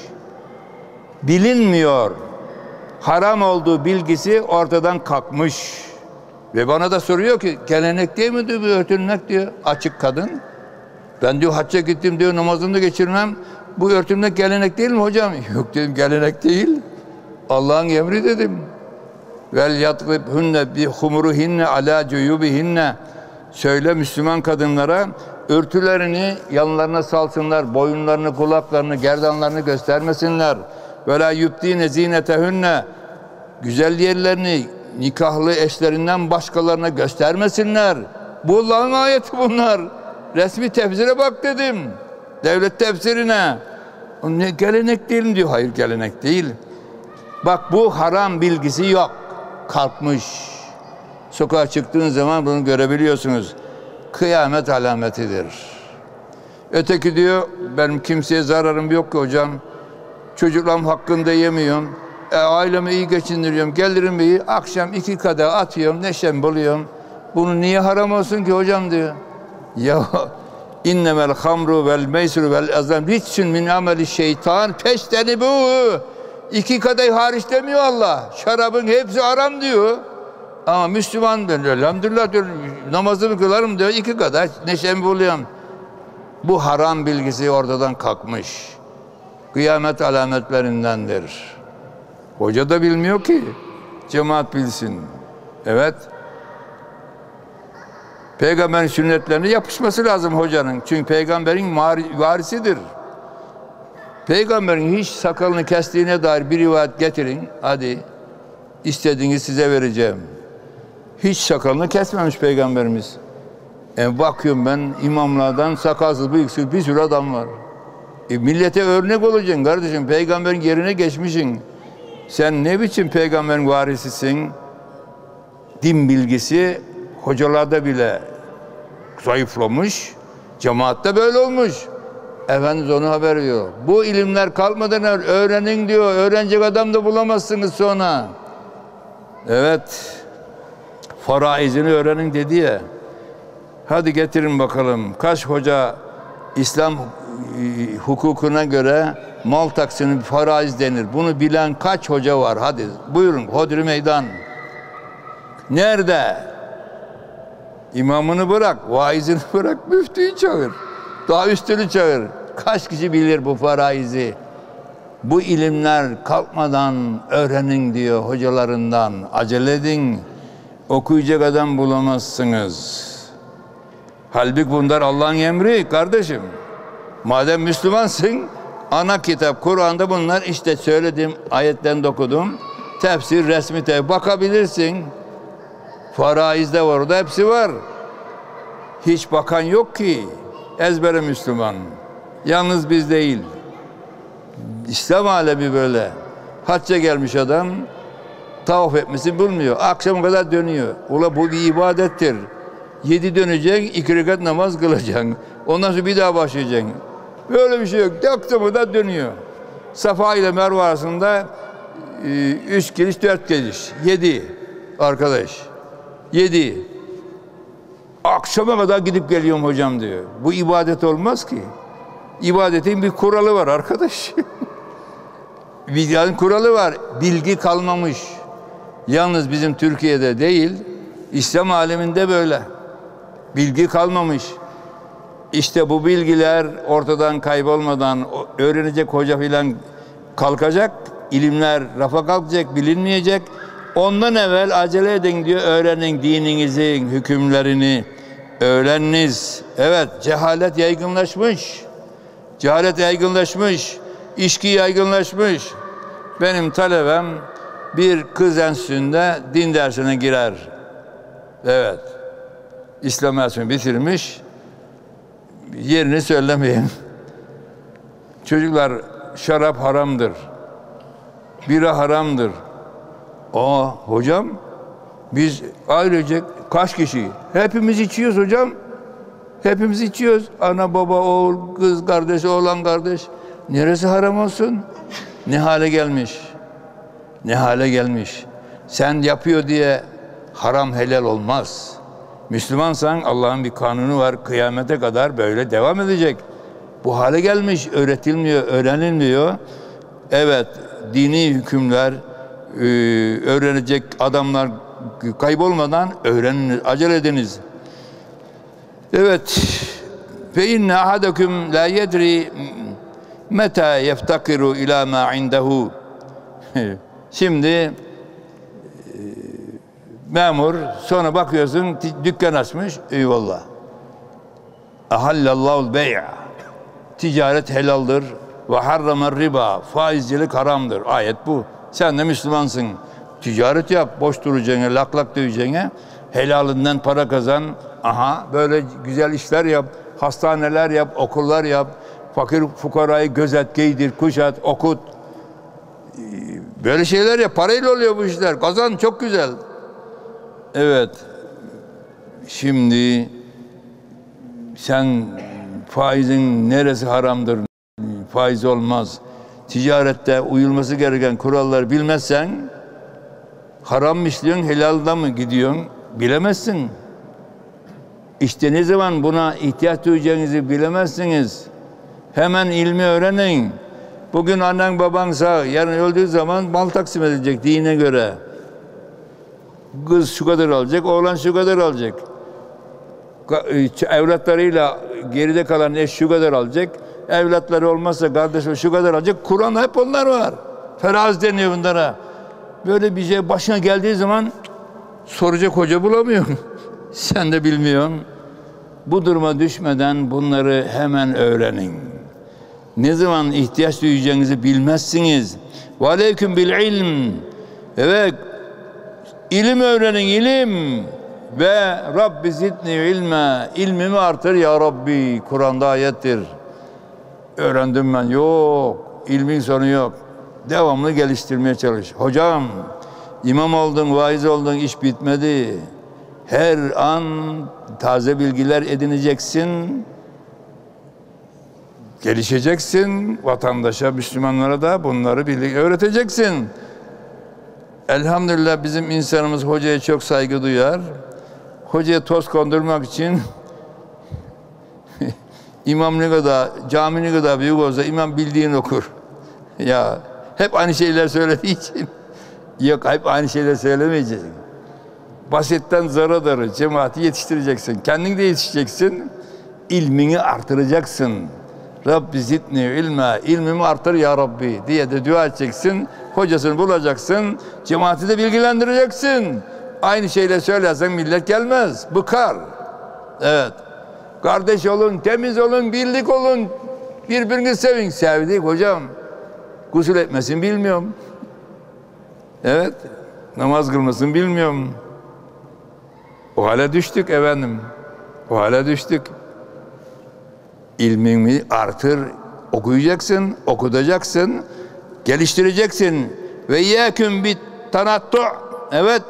Bilinmiyor. Haram olduğu bilgisi ortadan kalkmış. Ve bana da soruyor ki gelenek değil mi diyor, bir örtünmek diyor. Açık kadın. Ben diyor hacca gittim diyor, namazını da geçirmem. Bu örtünmek gelenek değil mi hocam? Yok dedim, gelenek değil. Allah'ın emri dedim. Vel yadribhunne bi humuruhinne ala cuyubihinne. Söyle Müslüman kadınlara örtülerini yanlarına salsınlar, boyunlarını, kulaklarını, gerdanlarını göstermesinler. Ve la yubdine zinetehunne. Güzel yerlerini nikahlı eşlerinden başkalarına göstermesinler. Bu Allah'ın ayeti bunlar. Resmi tefsire bak dedim. Devlet tefsirine. Ne gelenek değil mi diyor. Hayır, gelenek değil. Bak, bu haram bilgisi yok. Kalkmış. Sokağa çıktığın zaman bunu görebiliyorsunuz. Kıyamet alametidir. Öteki diyor benim kimseye zararım yok ki hocam. Çocuklarım hakkında yemiyorum. Ailemi iyi geçindiriyorum. Gelirim iyi. Akşam 2 kadeh atıyorum. Neşem buluyorum. Bunu niye haram olsun ki hocam diyor. Ya innemel hamru vel meysru vel azlam ritsun min ameli şeytan peşteni bu. 2 kadeh hariç demiyor Allah. Şarabın hepsi haram diyor. Ama Müslüman ben elhamdülillah diyor, namazımı kılarım diyor, 2 kadeh neşemi buluyorum. Bu haram bilgisi ortadan kalkmış. Kıyamet alametlerindendir. Hoca da bilmiyor ki. Cemaat bilsin. Evet. Peygamberin sünnetlerine yapışması lazım hocanın. Çünkü peygamberin varisidir. Peygamberin hiç sakalını kestiğine dair bir rivayet getirin. Hadi. İstediğinizi size vereceğim. Hiç sakalını kesmemiş peygamberimiz. Bakıyorum ben imamlardan sakalsız, bıyıksız bir sürü adam var. Millete örnek olacaksın kardeşim. Peygamberin yerine geçmişsin. Sen ne biçim peygamberin varisisin? Din bilgisi hocalarda bile zayıflamış. Cemaatte böyle olmuş. Efendimiz onu haber veriyor. Bu ilimler kalmadan öğrenin diyor. Öğrenecek adam da bulamazsınız sonra. Evet. Faraizini öğrenin dedi ya. Hadi getirin bakalım. Kaç hoca İslam hukukuna göre mal taksimi faraiz denir. Bunu bilen kaç hoca var? Hadi buyurun hodri meydan. Nerede? İmamını bırak, vaizini bırak, müftüyü çağır. Daha üstünü çağır. Kaç kişi bilir bu faraizi? Bu ilimler kalkmadan öğrenin diyor hocalarından. Acele edin. Okuyacak adam bulamazsınız. Halbuki bunlar Allah'ın emri kardeşim. Madem Müslümansın, ana kitap Kur'an'da bunlar işte söylediğim ayetten okudum. Tefsir, resmi tefsir bakabilirsin. Faraizde var, orada hepsi var. Hiç bakan yok ki. Ezbere Müslüman. Yalnız biz değil. İslam alemi böyle. Hacca gelmiş adam tavaf etmesi bilmiyor. Akşama kadar dönüyor. Ula bu bir ibadettir. 7 döneceksin, 2 rekat namaz kılacaksın. Ondan sonra bir daha başlayacaksın. Böyle bir şey yok. Akşama kadar dönüyor. Safa ile Merve arasında 3 geliş 4 geliş. 7 arkadaş. 7. Akşama kadar gidip geliyorum hocam diyor. Bu ibadet olmaz ki. İbadetin bir kuralı var arkadaş. Bir kuralı var. Bilgi kalmamış. Yalnız bizim Türkiye'de değil, İslam aleminde böyle. Bilgi kalmamış. İşte bu bilgiler ortadan kaybolmadan öğrenecek hoca filan kalkacak. İlimler rafa kalkacak, bilinmeyecek. Ondan evvel acele edin diyor, öğrenin dininizin hükümlerini. Öğreniniz. Evet, cehalet yaygınlaşmış. Cehalet yaygınlaşmış. İçki yaygınlaşmış. Benim talebem bir kız enstitüsünde din dersine girer. Evet. İslam dersini bitirmiş. Yerini söylemeyeyim. Çocuklar şarap haramdır. Bira haramdır. Hocam biz ailecek kaç kişi? Hepimiz içiyoruz hocam. Hepimiz içiyoruz. Ana, baba, oğul, kız kardeş, oğlan kardeş. Neresi haram olsun? Ne hale gelmiş? Ne hale gelmiş? Sen yapıyor diye haram helal olmaz. Müslümansan Allah'ın bir kanunu var. Kıyamete kadar böyle devam edecek. Bu hale gelmiş. Öğretilmiyor, öğrenilmiyor. Evet, dini hükümler öğrenecek adamlar kaybolmadan öğreniniz, acele ediniz. Evet. Fe inne ahadakum la yedri meta yeftakiru ila ma indehu. Şimdi memur, sonra bakıyorsun dükkan açmış, eyvallah. Ahallallahul bey'a. Ticaret helaldir ve harramer riba. Faizcilik haramdır. Ayet bu. Sen de Müslümansın. Ticaret yap, boş duracağına, lak lak döveceğine, helalinden para kazan. Aha, böyle güzel işler yap, hastaneler yap, okullar yap, fakir fukarayı gözet, giydir, kuşat, okut. Böyle şeyler yap, parayla oluyor bu işler. Kazan, çok güzel. Evet. Şimdi sen faizin neresi haramdır? Faiz olmaz. Ticarette uyulması gereken kuralları bilmezsen haram mı işliyorsun, helalda mı gidiyorsun bilemezsin. İşte ne zaman buna ihtiyaç duyacağınızı bilemezsiniz. Hemen ilmi öğrenin. Bugün annen baban sağ, yarın öldüğü zaman mal taksim edilecek dine göre. Kız şu kadar alacak, oğlan şu kadar alacak. Evlatlarıyla geride kalan eş şu kadar alacak. Evlatları olmazsa kardeşi şu kadar alacak. Kur'an'da hep onlar var. Feraz deniyor bunlara. Böyle bir şey başına geldiği zaman soracak hoca bulamıyorsun. Sen de bilmiyorsun. Bu duruma düşmeden bunları hemen öğrenin. Ne zaman ihtiyaç duyacağınızı bilmezsiniz. Ve aleyküm bil ilm. Evet. İlim öğrenin, ilim. Ve Rabbi zidni ilme. İlmimi artır ya Rabbi. Kur'an'da ayettir. Öğrendim ben. Yok. İlmin sonu yok. Devamlı geliştirmeye çalış. Hocam, imam oldun, vaiz oldun, iş bitmedi. Her an taze bilgiler edineceksin. Gelişeceksin. Vatandaşa, Müslümanlara da bunları öğreteceksin. Elhamdülillah bizim insanımız hocaya çok saygı duyar. Hocaya toz kondurmak için İmam ne kadar, cami ne kadar büyük olsa imam bildiğini okur. Ya hep aynı şeyler söylediği için. Yok, hep aynı şeyler söylemeyeceksin. Basitten zora doğru cemaati yetiştireceksin. Kendin de yetişeceksin. İlmini artıracaksın. Rabbi zidni ilme, ilmimi artır ya Rabbi diye de dua edeceksin. Hocasını bulacaksın. Cemaati de bilgilendireceksin. Aynı şeyleri söylersen millet gelmez. Bıkar. Evet. Kardeş olun, temiz olun, birlik olun. Birbirini sevin. Sevdik hocam. Gusül etmesin bilmiyorum. Evet. Namaz kılmasın bilmiyorum. O hale düştük efendim. O hale düştük. İlmini artır, okuyacaksın, okutacaksın, geliştireceksin. Ve yekün bit tanattu. Evet.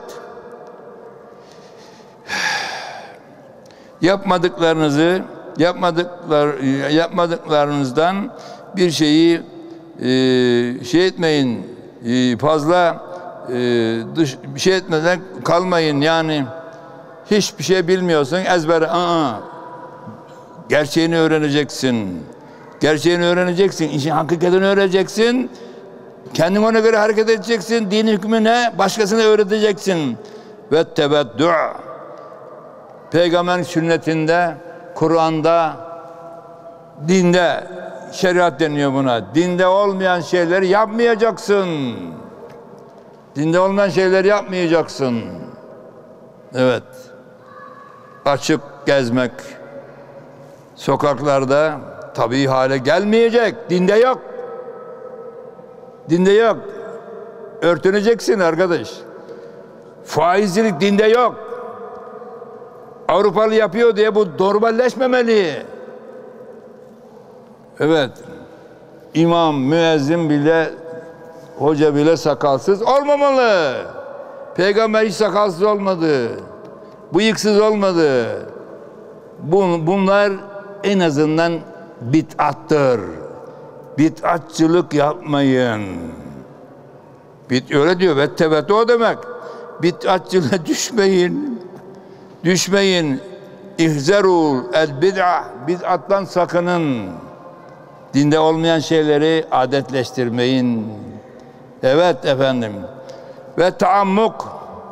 Yapmadıklarınızdan bir şeyi şey etmeyin, fazla bir şey etmeden kalmayın. Yani hiçbir şey bilmiyorsun, ezber. Gerçeğini öğreneceksin. Gerçeğini öğreneceksin. İşin hakikatini öğreneceksin. Kendin ona göre hareket edeceksin. Din hükmüne başkasına öğreteceksin. Ve tebeddü. Peygamberin sünnetinde, Kur'an'da, dinde, şeriat deniyor buna. Dinde olmayan şeyleri yapmayacaksın. Dinde olmayan şeyleri yapmayacaksın. Evet. Açık gezmek sokaklarda tabii hale gelmeyecek. Dinde yok. Dinde yok. Örtüneceksin arkadaş. Faizcilik dinde yok. Avrupalı yapıyor diye bu normalleşmemeli. Evet. İmam, müezzin bile, hoca bile sakalsız olmamalı. Peygamber hiç sakalsız olmadı. Bıyıksız olmadı. Bunlar en azından bid'attır. Bid'atçılık yapmayın. Öyle diyor. Ve tebettü o demek. Bid'atçılığa düşmeyin. Düşmeyin. İhzerul el bid'a. Bid'attan sakının. Dinde olmayan şeyleri adetleştirmeyin. Evet efendim. Ve taammuk.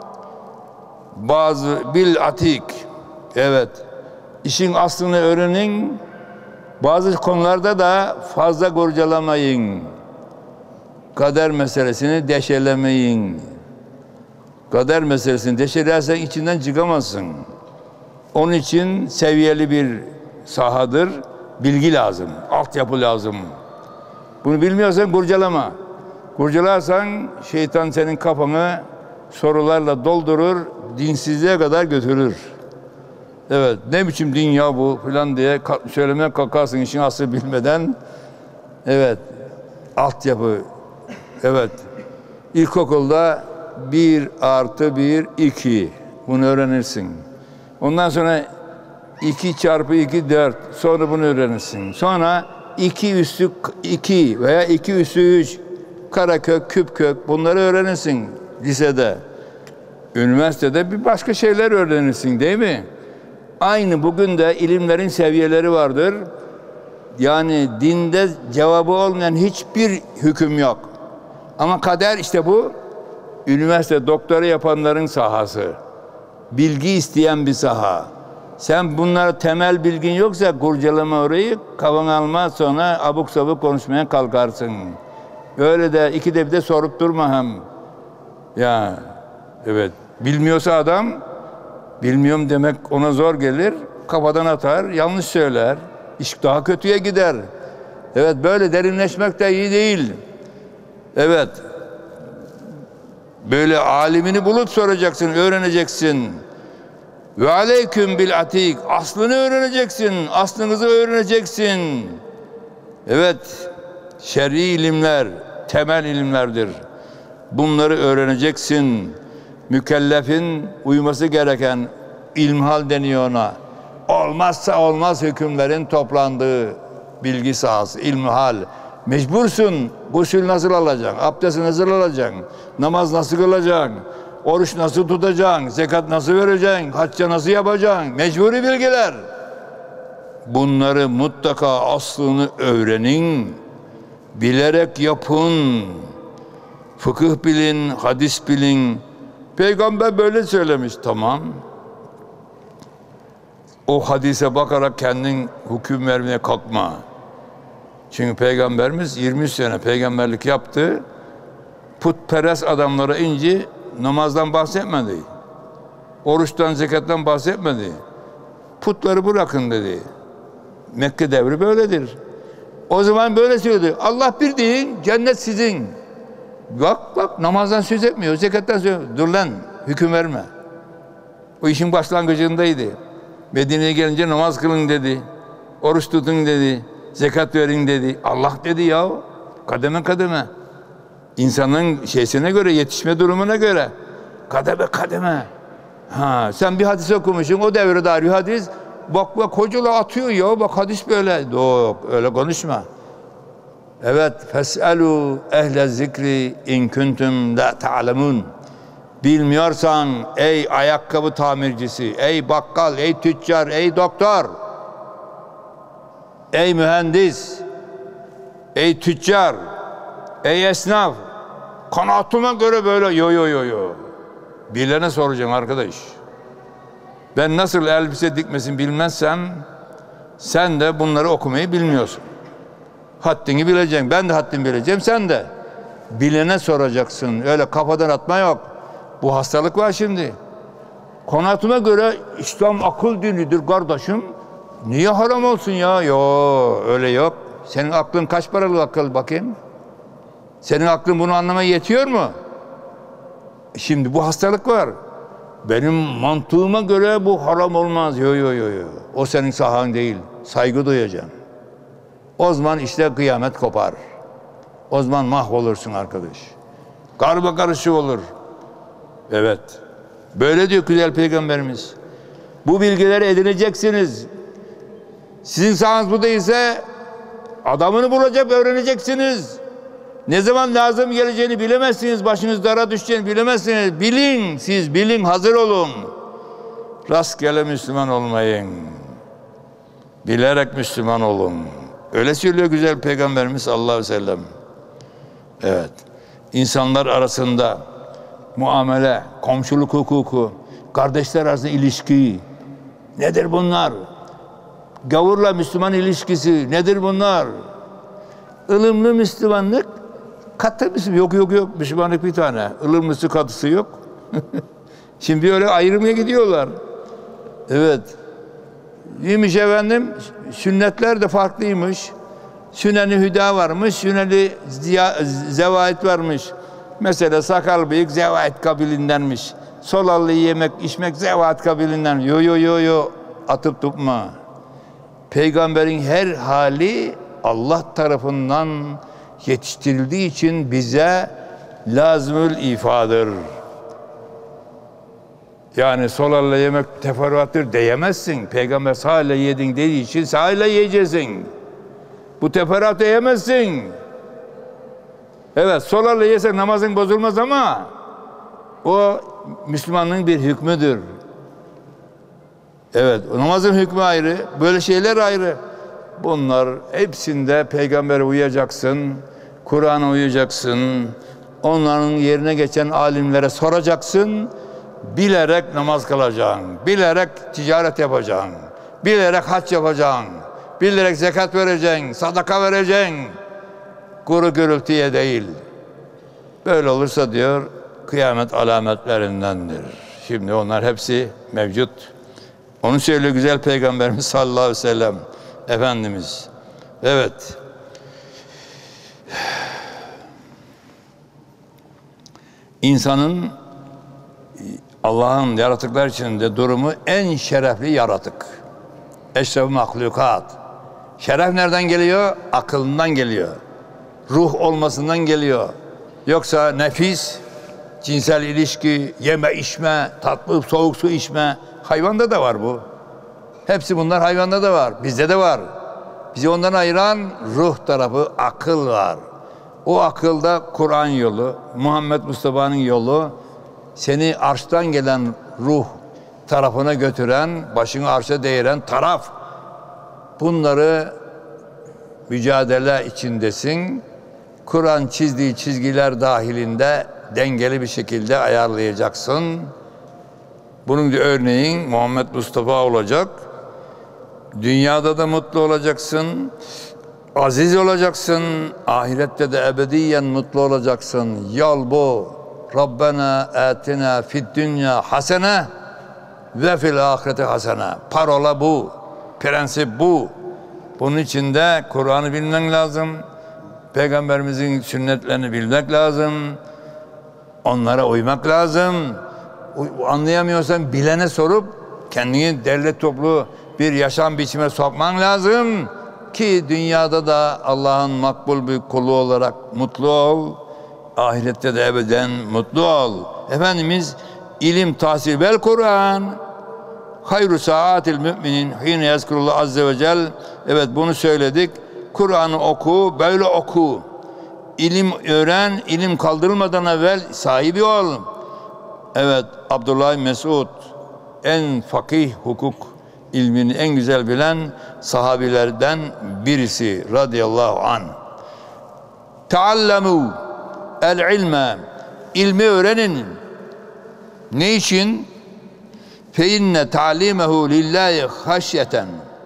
Bazı bil atik. Evet. İşin aslını öğrenin. Bazı konularda da fazla kurcalamayın. Kader meselesini deşelemeyin. Kader meselesini deşelersen içinden çıkamazsın. Onun için seviyeli bir sahadır. Bilgi lazım, altyapı lazım. Bunu bilmiyorsan kurcalama. Kurcalarsan şeytan senin kafanı sorularla doldurur, dinsizliğe kadar götürür. Evet, ne biçim din ya bu filan diye söylemeye kalkarsın işin aslı bilmeden. Evet, altyapı. Evet, ilkokulda 1 + 1 2 bunu öğrenirsin. Ondan sonra 2 × 2 4 sonra bunu öğrenirsin. Sonra 2 üssü 2 veya 2 üssü 3 karekök, küpkök bunları öğrenirsin lisede. Üniversitede bir başka şeyler öğrenirsin değil mi? Aynı bugün de ilimlerin seviyeleri vardır. Yani dinde cevabı olmayan hiçbir hüküm yok. Ama kader işte bu. Üniversite doktora yapanların sahası. Bilgi isteyen bir saha. Sen bunlara temel bilgin yoksa kurcalama orayı, kafana alma sonra abuk sabuk konuşmaya kalkarsın. Öyle de ikide bir de sorup durma hem. Ya evet. Bilmiyorsa adam, bilmiyorum demek ona zor gelir. Kafadan atar, yanlış söyler. İş daha kötüye gider. Evet, böyle derinleşmek de iyi değil. Evet. Böyle alimini bulup soracaksın, öğreneceksin. Ve aleyküm bil atik. Aslını öğreneceksin. Aslınızı öğreneceksin. Evet. Şer'i ilimler, temel ilimlerdir. Bunları öğreneceksin. Mükellefin uyması gereken ilmihal deniyor ona. Olmazsa olmaz hükümlerin toplandığı bilgi sahası, ilmihal. Mecbursun. Gusül nasıl alacaksın? Abdest nasıl alacaksın? Namaz nasıl kılacaksın? Oruç nasıl tutacaksın? Zekat nasıl vereceksin? Hacca nasıl yapacaksın? Mecburi bilgiler. bunları mutlaka aslını öğrenin, bilerek yapın, fıkıh bilin, hadis bilin. Peygamber böyle söylemiş, tamam. O hadise bakarak kendin hüküm vermeye kalkma. Çünkü Peygamberimiz 23 sene peygamberlik yaptı. Putperest adamlara ince namazdan bahsetmedi. Oruçtan, zekattan bahsetmedi. Putları bırakın dedi. Mekke devri böyledir. O zaman böyle söyledi. Allah bir deyin, cennet sizin. Bak namazdan söz etmiyor, zekattan söz etmiyor. Dur lan, hüküm verme. O işin başlangıcındaydı. Medine'ye gelince namaz kılın dedi. Oruç tutun dedi. Zekat verin dedi. Allah dedi ya. Kademe kademe. İnsanın şeysine göre, yetişme durumuna göre. Kademe kademe. Ha, sen bir hadis okumuşsun, o devre dair bir hadis. Bak hocalar atıyor ya, bak hadis böyle. Yok, öyle konuşma. Evet, fes'elu ehle zikri in kuntum la ta'lemun. Bilmiyorsan ey ayakkabı tamircisi, ey bakkal, ey tüccar, ey doktor, ey mühendis, ey tüccar, ey esnaf, kanaatıma göre böyle yo. Bilene soracağım arkadaş. Ben nasıl elbise dikmesini bilmezsem sen de bunları okumayı bilmiyorsun. Haddini bileceksin. Ben de haddini bileceğim. Sen de. Bilene soracaksın. Öyle kafadan atma yok. Bu hastalık var şimdi. Kanaatıma göre İslam akıl dinidir kardeşim. Niye haram olsun ya? Yok, öyle yok. Senin aklın kaç paralık akıl bakayım? Senin aklın bunu anlamaya yetiyor mu? Şimdi bu hastalık var. Benim mantığıma göre bu haram olmaz. Yo. O senin sahan değil. Saygı duyacaksın. O zaman işte kıyamet kopar. O zaman mahvolursun arkadaş. Karma karışık olur. Evet. Böyle diyor güzel Peygamberimiz. Bu bilgileri edineceksiniz. Sizin sahanız bu değilse adamını bulacak, öğreneceksiniz. Ne zaman lazım geleceğini bilemezsiniz. Başınız dara düşeceğini bilemezsiniz. Bilin, siz bilin, hazır olun. Rastgele Müslüman olmayın. Bilerek Müslüman olun. Öyle söylüyor güzel Peygamberimiz sallallahu aleyhi ve sellem. Evet. İnsanlar arasında muamele, komşuluk hukuku, kardeşler arasında ilişki. Nedir bunlar? Gavurla Müslüman ilişkisi. Nedir bunlar? Ilımlı Müslümanlık, katı Müslümanlık. Yok. Müslümanlık bir tane. Ilımlısı katısı yok. Şimdi öyle ayrımaya gidiyorlar. Evet. Neymiş efendim? Sünnetler de farklıymış. Süneni hüda varmış, süneni zevait varmış. Mesela sakal bıyık zevait kabilindenmiş. Solallı yemek, içmek zevait kabilinden. Yo. Atıp tutma. Peygamberin her hali Allah tarafından yetiştirildiği için bize lazımül ifadır. Yani solarla yemek teferruattır diyemezsin. Peygamber sağıyla yedin dediği için sağıyla yiyeceksin. Bu teferruatı yemezsin. Evet, solarla yesen namazın bozulmaz ama o Müslümanlığın bir hükmüdür. Evet, namazın hükmü ayrı, böyle şeyler ayrı. Bunlar hepsinde Peygamber'e uyacaksın, Kur'an'a uyacaksın, onların yerine geçen alimlere soracaksın, bilerek namaz kılacaksın, bilerek ticaret yapacaksın, bilerek hac yapacaksın, bilerek zekat vereceksin, sadaka vereceksin, kuru gürültüye değil. Böyle olursa diyor, kıyamet alametlerindendir. Şimdi onlar hepsi mevcut. Onu söylüyor güzel Peygamberimiz sallallahu aleyhi ve sellem. Efendimiz. Evet. İnsanın Allah'ın yaratıklar içinde durumu en şerefli yaratık. Eşref-i mahlukat. Şeref nereden geliyor? Akılından geliyor. Ruh olmasından geliyor. Yoksa nefis, cinsel ilişki, yeme içme, tatlı soğuk su içme, hayvanda da var bu. Hepsi bunlar hayvanda da var, bizde de var. Bizi ondan ayıran ruh tarafı, akıl var. O akılda Kur'an yolu, Muhammed Mustafa'nın yolu, seni arştan gelen ruh tarafına götüren, başını arşa değiren taraf. bunları mücadele içindesin. Kur'an çizdiği çizgiler dahilinde dengeli bir şekilde ayarlayacaksın. Bunun bir örneğin Muhammed Mustafa olacak. Dünyada da mutlu olacaksın. Aziz olacaksın. Ahirette de ebediyen mutlu olacaksın. Yol bu. Rabbena atina fid dünya hasene ve fil ahireti hasene. Parola bu. Prensip bu. Bunun için de Kur'an'ı bilmen lazım. Peygamberimizin sünnetlerini bilmek lazım. Onlara uymak lazım. Anlayamıyorsan bilene sorup kendini derli toplu bir yaşam biçime sokman lazım ki dünyada da Allah'ın makbul bir kulu olarak mutlu ol. Ahirette de ebeden mutlu ol. Efendimiz ilim tahsil vel Kur'an hayru saatil müminin hine yazkurullah azze ve cel. Evet, bunu söyledik. Kur'an'ı oku, böyle oku. İlim öğren, ilim kaldırılmadan evvel sahibi ol. Evet, Abdullah Mesud en fakih hukuk ilmini en güzel bilen sahabilerden birisi radıyallahu anh. Taallemu el ilme, ilmi öğrenin. Ne için? Fe inne ta'limehu lillahi haşyeten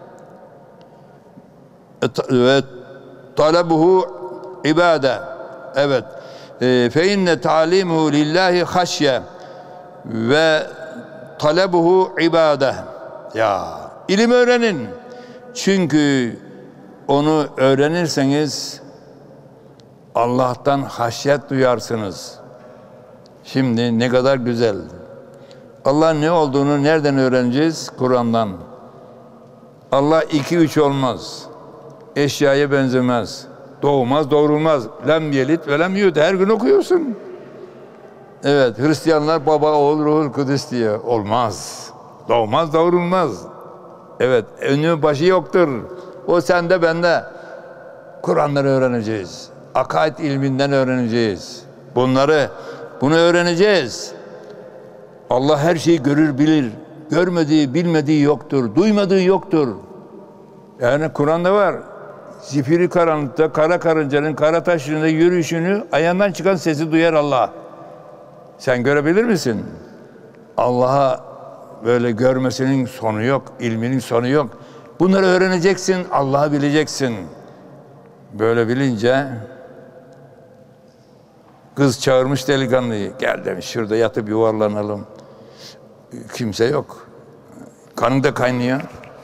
ve talebuhu ibade. Evet. Fe inne ta'limuhu lillahi haşye ve talebuhu ibade. Ya, ilim öğrenin. Çünkü onu öğrenirseniz Allah'tan haşyet duyarsınız. Şimdi ne kadar güzel. Allah'ın ne olduğunu nereden öğreneceğiz? Kur'an'dan. Allah 2-3 olmaz. Eşyaya benzemez. Doğmaz, doğrulmaz. Lem yelit ve lem yut. Her gün okuyorsun. Evet, Hristiyanlar baba, oğul, ruhul kudüs diye. Olmaz. Doğmaz, doğrulmaz. Evet, önü başı yoktur. O sende, bende. Kur'an'ları öğreneceğiz. Akaid ilminden öğreneceğiz. Bunu öğreneceğiz. Allah her şeyi görür, bilir. Görmediği, bilmediği yoktur. Duymadığı yoktur. Yani Kur'an'da var. Zifiri karanlıkta kara karıncanın kara taşlarında yürüyüşünü, ayağından çıkan sesi duyar Allah. Sen görebilir misin? Allah'a böyle görmesinin sonu yok, ilminin sonu yok. Bunları öğreneceksin, Allah'ı bileceksin. Böyle bilince kız çağırmış delikanlıyı. Gel demiş, şurada yatıp yuvarlanalım. Kimse yok. Kanın da kaynıyor.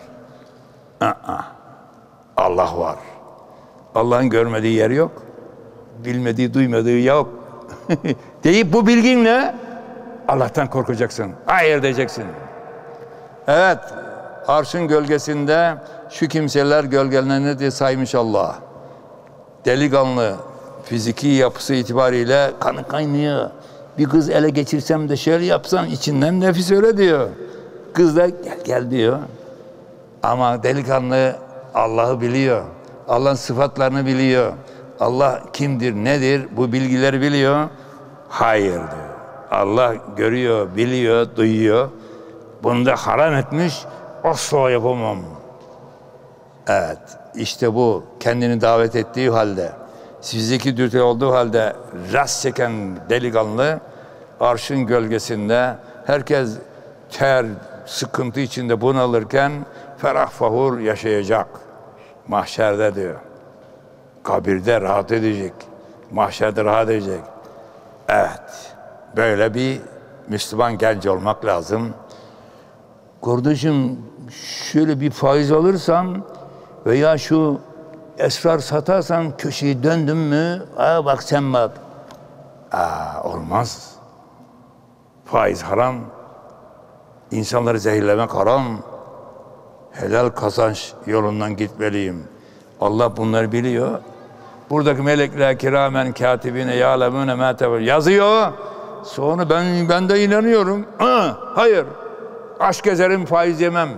Allah var. Allah'ın görmediği yer yok. Bilmediği, duymadığı yok. Deyip bu bilginle Allah'tan korkacaksın. Hayır diyeceksin. Evet, arşın gölgesinde şu kimseler gölgelenir diye saymış Allah. Delikanlı, fiziki yapısı itibariyle kanı kaynıyor. Bir kız ele geçirsem de şöyle yapsan içinden nefis öyle diyor. Kız da gel diyor. Ama delikanlı Allah'ı biliyor. Allah'ın sıfatlarını biliyor. Allah kimdir, nedir, bu bilgileri biliyor. Hayır diyor. Allah görüyor, biliyor, duyuyor. Bunu da haram etmiş. Asla yapamam. Evet, işte bu kendini davet ettiği halde, fiziki dürtü olduğu halde rast çeken delikanlı arşın gölgesinde herkes ter, sıkıntı içinde bunalırken ferah fahur yaşayacak. Mahşerde diyor. Kabirde rahat edecek. Mahşerde rahat edecek. Evet. Böyle bir Müslüman genç olmak lazım. Kardeşim, şöyle bir faiz alırsan veya şu esrar satarsan köşeyi döndün mü? Bak sen bak. Olmaz. Faiz haram. İnsanları zehirlemek haram. Helal kazanç yolundan gitmeliyim. Allah bunları biliyor. Buradaki melekler kiramen katibine ya'lemune ma tef'alun yazıyor. Sonra ben de inanıyorum. Hayır. Aşk gezerim, faiz yemem.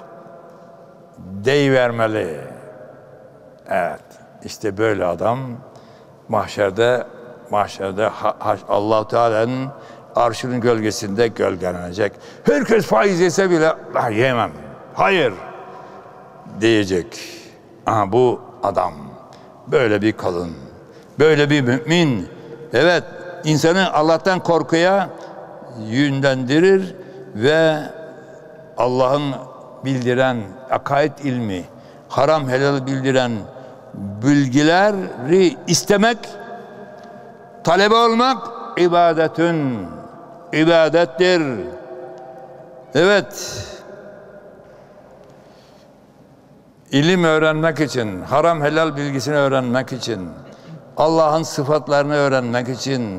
Deyivermeli. Evet. İşte böyle adam mahşerde Allah-u Teala'nın arşının gölgesinde gölgelenecek. Herkes faiz yese bile yemem. Hayır. diyecek. Aha bu adam, böyle bir kadın, böyle bir mümin. Evet, insanı Allah'tan korkuya yönlendirir ve Allah'ın bildiren akaid ilmi, haram helal bildiren bilgileri istemek, talebe olmak ibadettir. Evet. İlim öğrenmek için, haram helal bilgisini öğrenmek için, Allah'ın sıfatlarını öğrenmek için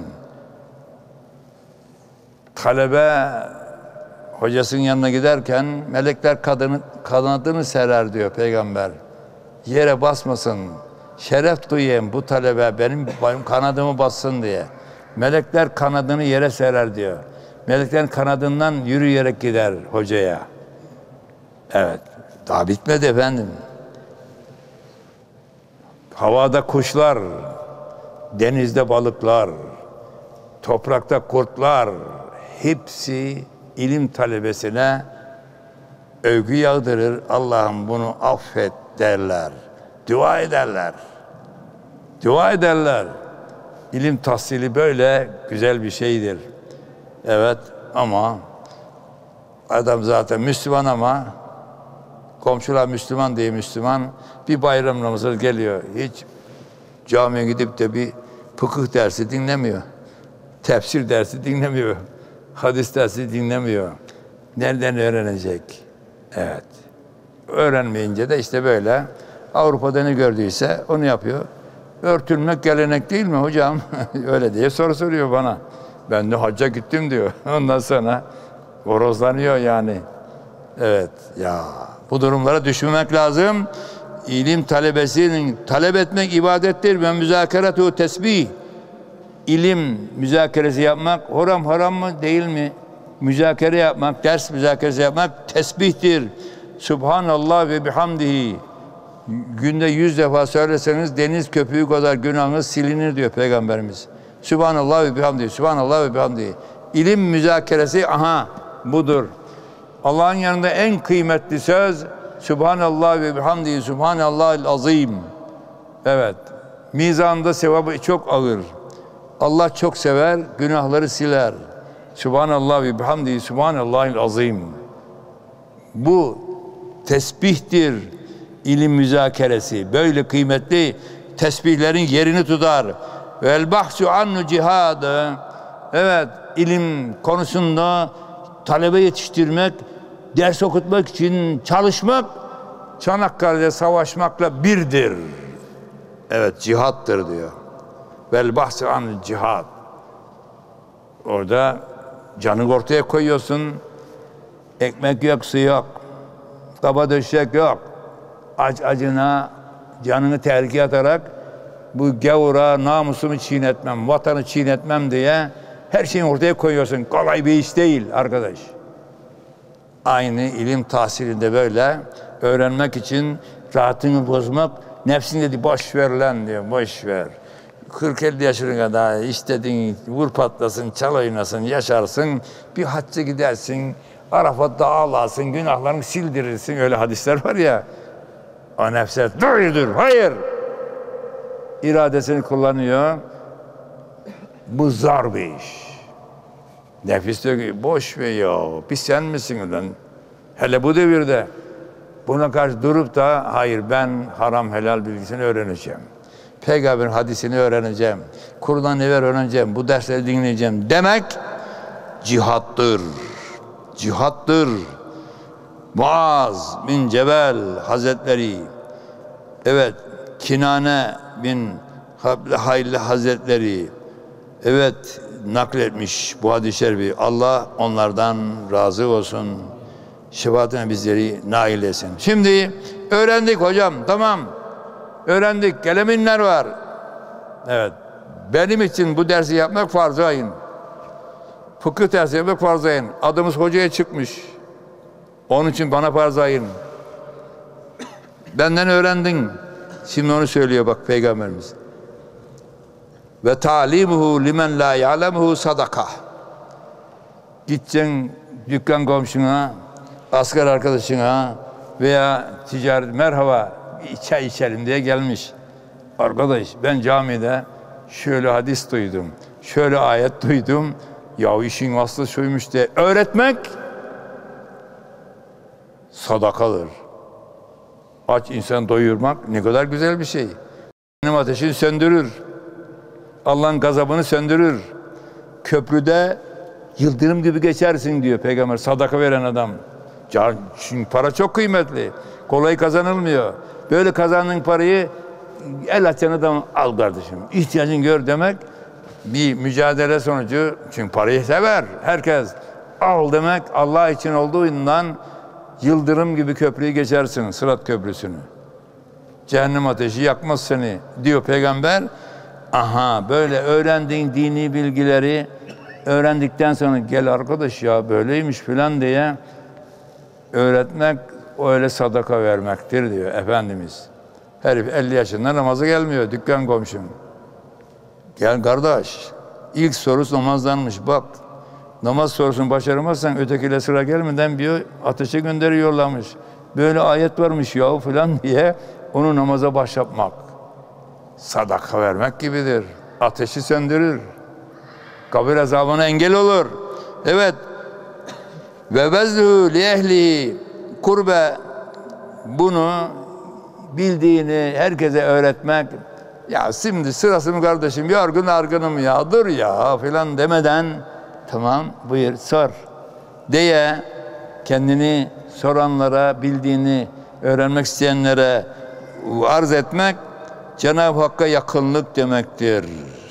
talebe hocasının yanına giderken melekler kanadını serer diyor Peygamber. Yere basmasın, şeref duyayım bu talebe benim kanadımı bassın diye. Melekler kanadını yere serer diyor. Meleklerin kanadından yürüyerek gider hocaya. Evet, daha bitmedi efendim. Havada kuşlar, denizde balıklar, toprakta kurtlar, hepsi ilim talebesine övgü yağdırır. Allah'ım bunu affet derler. Dua ederler. Dua ederler. İlim tahsili böyle güzel bir şeydir. Evet ama adam zaten Müslüman ama komşular Müslüman diye Müslüman, bir bayram namazı geliyor. Hiç camiye gidip de bir fıkıh dersi dinlemiyor. Tefsir dersi dinlemiyor. Hadis dersi dinlemiyor. Nereden öğrenecek? Evet. Öğrenmeyince de işte böyle Avrupa'da ne gördüyse onu yapıyor. Örtülmek gelenek değil mi hocam? Öyle diye soru soruyor bana. Ben de hacca gittim diyor. Ondan sonra horozlanıyor yani. Evet ya, bu durumlara düşmemek lazım. İlim talebesinin talep etmek ibadettir ve müzakeretu tesbih. İlim müzakeresi yapmak haram mı değil mi? Müzakere yapmak, ders müzakeresi yapmak tesbihtir. Subhanallah ve bihamdihi. Günde 100 defa söyleseniz deniz köpüğü kadar günahınız silinir diyor Peygamberimiz. Subhanallah ve bihamdihi, Subhanallah ve bihamdihi. İlim müzakeresi aha budur. Allah'ın yanında en kıymetli söz Subhanallah ve bihamdihi, Subhanallahil azim. Evet. Mizanda sevabı çok ağır. Allah çok sever, günahları siler. Subhanallah ve bihamdihi, Subhanallahil azim. Bu tesbihtir. İlim müzakeresi böyle kıymetli tesbihlerin yerini tutar. Vel bahsu annu cihadı. Evet, ilim konusunda talebe yetiştirmek, ders okutmak için çalışmak, Çanakkale'de savaşmakla birdir. Evet, cihattır diyor. Vel bahsu annu cihad. Orada canını ortaya koyuyorsun. Ekmek yok, su yok. Kaba döşek yok. Acına canını tehlikeye atarak bu gavura namusumu çiğnetmem, vatanı çiğnetmem diye her şeyi ortaya koyuyorsun. Kolay bir iş değil arkadaş. Aynı ilim tahsilinde böyle öğrenmek için rahatını bozmak, nefsin dedi boş ver lan diyor, boş ver. 40-50 yaşına kadar istediğin vur patlasın, çal oynasın, yaşarsın, bir hacca gidersin, Arafat'ta ağlarsın, günahlarını sildirirsin, öyle hadisler var ya. O nefse dur, hayır. İradesini kullanıyor. Bu zor bir iş. Nefis diyor ki boş ver ya, biz sen misin lan? Hele bu devirde buna karşı durup da hayır ben haram helal bilgisini öğreneceğim. Peygamberin hadisini öğreneceğim. Kur'an-ı Never öğreneceğim. Bu dersleri dinleyeceğim demek cihattır. Cihattır. Muaz bin Cebel Hazretleri, evet, Kinane bin Hayli Hazretleri, evet, nakletmiş bu hadis-i şerifi. Allah onlardan razı olsun. Şefaatine bizleri nail etsin. Şimdi öğrendik hocam, tamam. Öğrendik, geleminler var. Evet, benim için bu dersi yapmak farz-ı ayın. Fıkıh dersi yapmak farz-ı ayın. Adımız hocaya çıkmış. Onun için bana farz-ı ayın. Benden öğrendin. Şimdi onu söylüyor bak Peygamberimiz. Ve talimuhu limen la ya'lemuhu sadaka. Gideceksin dükkan komşuna, asker arkadaşına, veya ticaret, merhaba çay içelim diye gelmiş. Arkadaş ben camide şöyle hadis duydum, şöyle ayet duydum. Ya işin aslı şuymuş de öğretmek sadakadır. Aç insan doyurmak ne kadar güzel bir şey. Cehennem ateşini söndürür. Allah'ın gazabını söndürür. Köprüde yıldırım gibi geçersin diyor Peygamber. Sadaka veren adam. Çünkü para çok kıymetli. Kolay kazanılmıyor. Böyle kazandığın parayı el açan adam al kardeşim. İhtiyacın gör demek bir mücadele sonucu. Çünkü parayı sever herkes. Al demek Allah için olduğundan yıldırım gibi köprüyü geçersin. Sırat köprüsünü. Cehennem ateşi yakmaz seni diyor Peygamber. Aha böyle öğrendiğin dini bilgileri öğrendikten sonra gel arkadaş ya böyleymiş filan diye öğretmek öyle sadaka vermektir diyor Efendimiz. Herif 50 yaşında namaza gelmiyor dükkan komşum. Gel kardeş ilk sorusu namazdanmış bak. Namaz sorusunu başaramazsan ötekiyle sıra gelmeden bir ateşe gönderiyorlarmış. Böyle ayet varmış ya filan diye onu namaza başlatmak. Sadaka vermek gibidir. Ateşi söndürür. Kabir azabına engel olur. Evet. Ve bezlü li ehli kurbe bunu bildiğini herkese öğretmek. Ya şimdi sırası mı kardeşim? Yorgun argınım ya. Dur ya filan demeden tamam buyur sor diye kendini soranlara bildiğini öğrenmek isteyenlere arz etmek Cenab-ı Hakk'a yakınlık demektir.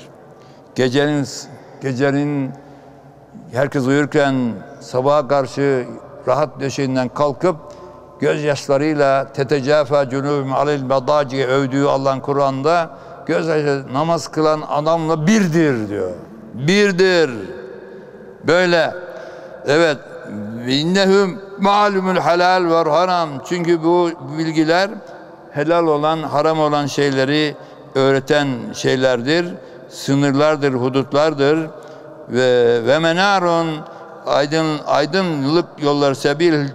Gecenin herkes uyurken sabaha karşı rahat döşeğinden kalkıp gözyaşlarıyla tetecafa cunubum alel medaciye övdüğü Allah'ın Kur'an'da gözyaşı namaz kılan adamla birdir diyor. Birdir. Böyle. Evet. İnnehum ma'lumul halal ve haram. Çünkü bu bilgiler helal olan, haram olan şeyleri öğreten şeylerdir. Sınırlardır, hudutlardır. Ve menarun aydınlık yollar sebil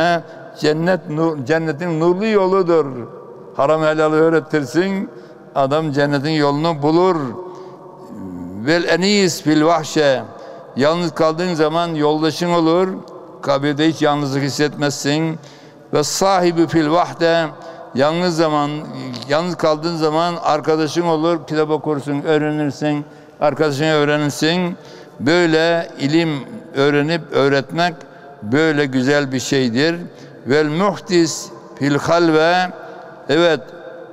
cennetin nurlu yoludur. Haram helalı öğretirsin, adam cennetin yolunu bulur. Vel enis fil vahşe. Yalnız kaldığın zaman yoldaşın olur. Kabirde hiç yalnızlık hissetmezsin. Ve sahibi fil vahde. Yalnız kaldığın zaman arkadaşın olur. Kitap okursun, öğrenirsin. Arkadaşını öğrenirsin. Böyle ilim öğrenip öğretmek böyle güzel bir şeydir. Vel muhdis fil halve. Evet.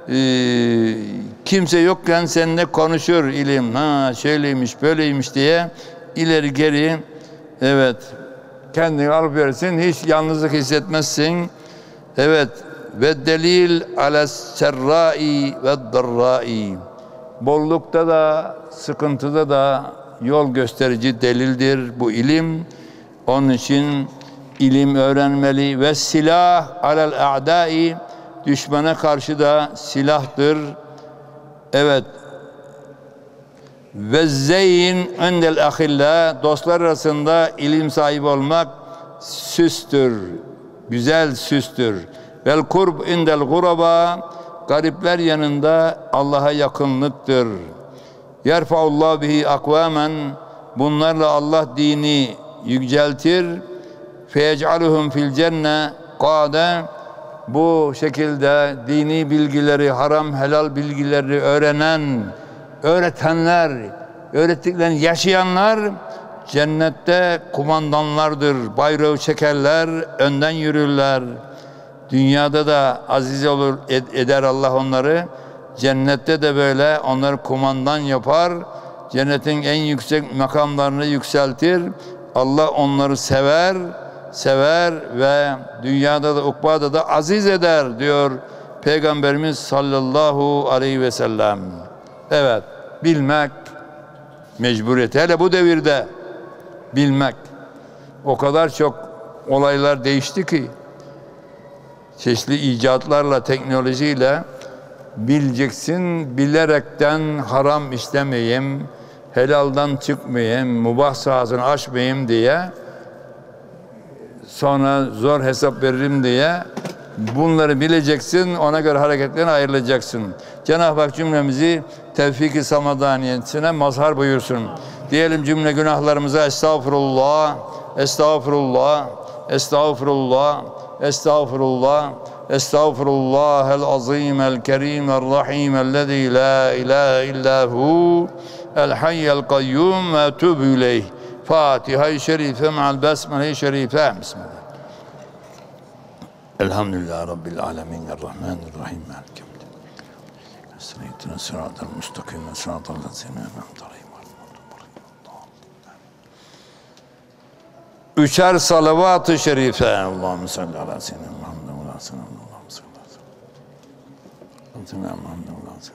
Kimse yokken seninle konuşur ilim. Ha şöyleymiş, böyleymiş diye ileri geri evet kendini alıp verirsin. Hiç yalnızlık hissetmezsin. Evet. Ve delil ala serrai ve darrai. Bollukta da sıkıntıda da yol gösterici delildir bu ilim. Onun için ilim öğrenmeli ve silah alel a'dai, düşmana karşı da silahtır. Evet. Ve zeyn indel ahilla, dostlar arasında ilim sahibi olmak süstür. Güzel süstür. Vel kurb indel guraba, garipler yanında Allah'a yakınlıktır. Yerfaullahu bihi akvamen, bunlarla Allah dini yüceltir. Feyec'aluhum fil cenne qade, bu şekilde dini bilgileri, haram helal bilgileri öğretenler, öğrettiklerini yaşayanlar cennette kumandanlardır. Bayrağı çekerler, önden yürürler. Dünyada da aziz olur eder Allah onları. Cennette de böyle onları kumandan yapar. Cennetin en yüksek makamlarını yükseltir. Allah onları sever ve dünyada da ukbada da aziz eder diyor Peygamberimiz sallallahu aleyhi ve sellem. Evet, bilmek mecburiyeti. Hele bu devirde bilmek. O kadar çok olaylar değişti ki çeşitli icatlarla, teknolojiyle bileceksin, bilerekten haram işlemeyeyim, helaldan çıkmayayım, mubah sahasını aşmayayım diye, sonra zor hesap veririm diye Bunları bileceksin, ona göre hareketlerine ayrılacaksın. Cenab-ı Hak cümlemizi tevfik-i samadaniyetine mazhar buyursun. Diyelim cümle günahlarımıza estağfurullah, estağfurullah, estağfurullah, estağfurullah, estağfurullahel azim el kerim el rahim ellezî la ilahe illâhu el hayyel kayyum ve etûbü ileyh. Fatiha-i Şerife ma'al besmele-i Şerife. Bismillah. Elhamdülillahi Rabbil alemin. Errahmanirrahim. Maliki yevmiddin. Sıratal sıratal mustakim. Sıratal lezîne en'amte aleyhim. Üçer salavat-ı şerife. Allahümme salli ala seyyidina Muhammed ve ala seyyidina Allahümme salli ala seyyidina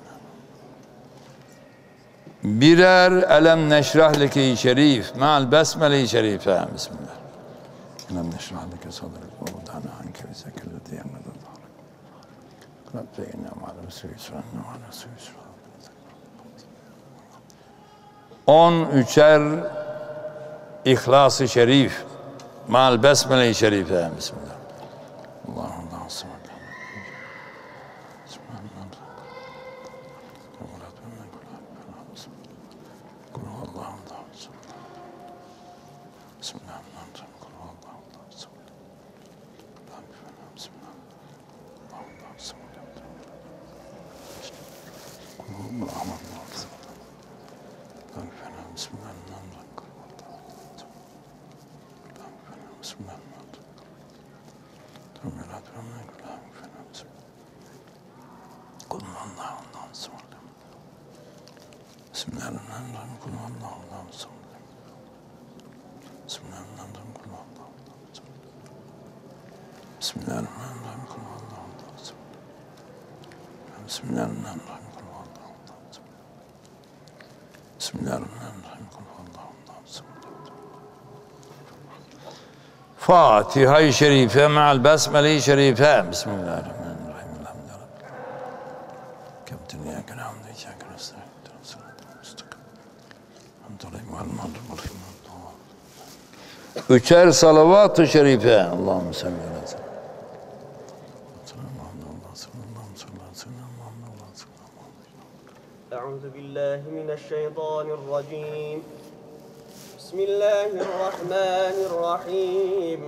birer elem neşrah leke-i şerif ma'al besmele-i şerife. Bismillah. Elem neşrah leke sadrak ve wada'na anke ve zekerde diyemede dağlık. Rabbe inna ma'al usri yusra, inna ma'al usri yusra. 13'er İhlas-ı Şerif ma'al besmele-i şerife. Bismillah. Allah'ım sıvı. Fatiha-i Şerife ma'al besmele-i şerife. Bismillahirrahmanirrahim. Üçer salavat-ı şerife. Allahümme salli ala seyyidina. أعوذ بالله من الشيطان الرجيم بسم الله الرحمن الرحيم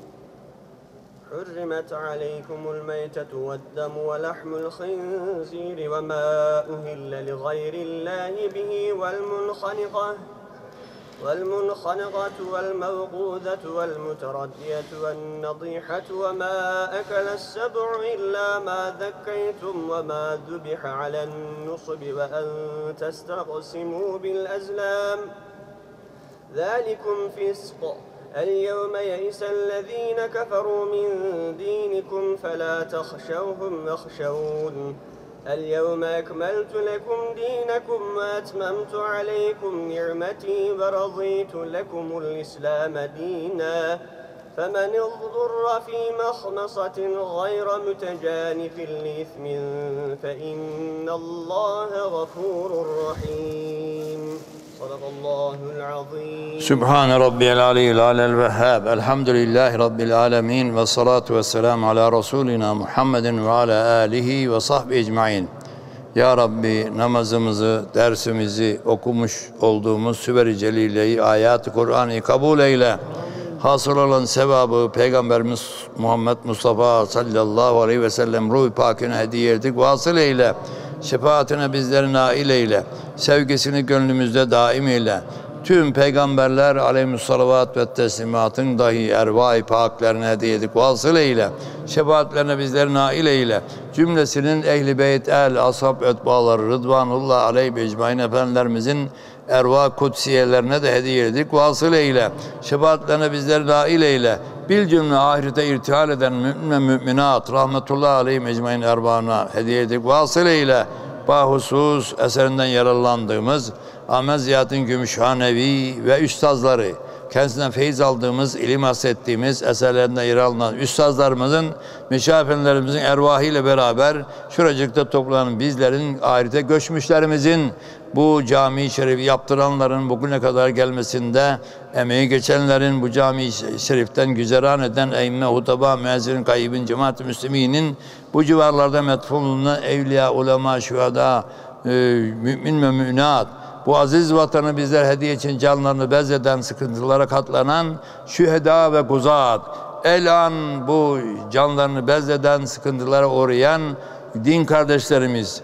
حرمت عليكم الميتة والدم ولحم الخنزير وما أهل لغير الله به والمنخنقة والموقوذة والمتردية والنضيحة وما أكل السبع إلا ما ذكيتم وما ذبح على النصب وأن تستقسموا بالأزلام ذلكم فسق اليوم يئس الذين كفروا من دينكم فلا تخشوهم واخشون اليوم أكملت لكم دينكم وأتممت عليكم نعمتي ورضيت لكم الإسلام دينا فمن اضطر في مخمصة غير متجانف لإثم فإن الله غفور رحيم صدق الله العظيم Sübhane Rabbiyel Aliyyil Alel Vehhab. Elhamdülillahi Rabbil Alemin. Ve salatu ve selamu ala Resulina Muhammedin ve ala alihi ve sahbihi ecmain. Ya Rabbi, namazımızı, dersimizi, okumuş olduğumuz Süver-i Celile'yi, ayat-ı Kur'an'ı kabul eyle. Hasıl olan sevabı Peygamberimiz Muhammed Mustafa sallallahu aleyhi ve sellem ruh-i pakine hediye ettik. Vasıl eyle. Şefaatine bizleri nail eyle. Sevgisini gönlümüzde daim eyle. Tüm peygamberler aleyhissalat ve teslimatın dahi ervah-i paklerine hediye edip vasıl eyle. Şefaatlerine bizleri nail eyle. Cümlesinin ehl-i beyt, el, ashab, etbaları, rıdvanullah aleyhi ecmaîn efendilerimizin ervah kutsiyelerine de hediye edip vasıl eyle. Şefaatlerine bizleri nail eyle. Bil cümle ahirete irtihal eden mümin ve müminat rahmetullah aleyhim ecmaîn ervahına hediye edip vasıl eyle. Bahusus eserinden yararlandığımız Ahmet Ziyaddin Gümüşhanevi ve üstazları kendisinden feyiz aldığımız, ilim hassettiğimiz eserlerinde yer alınan üstazlarımızın, meşayihlerimizin ervahıyla beraber şuracıkta toplanan bizlerin, ahirete göçmüşlerimizin, bu cami-i şerifi yaptıranların bugüne kadar gelmesinde emeği geçenlerin, bu cami-i şeriften güzeran eden eyyime, hutaba, müezzinin, kayyibin, cemaat-i müsliminin, bu civarlarda metfulunan evliya, ulema, şühada, mümin ve müminat, bu aziz vatanı bizler hediye için canlarını bezeden, sıkıntılara katlanan şüheda ve guzat, elan bu canlarını bezeden, sıkıntılara uğrayan din kardeşlerimiz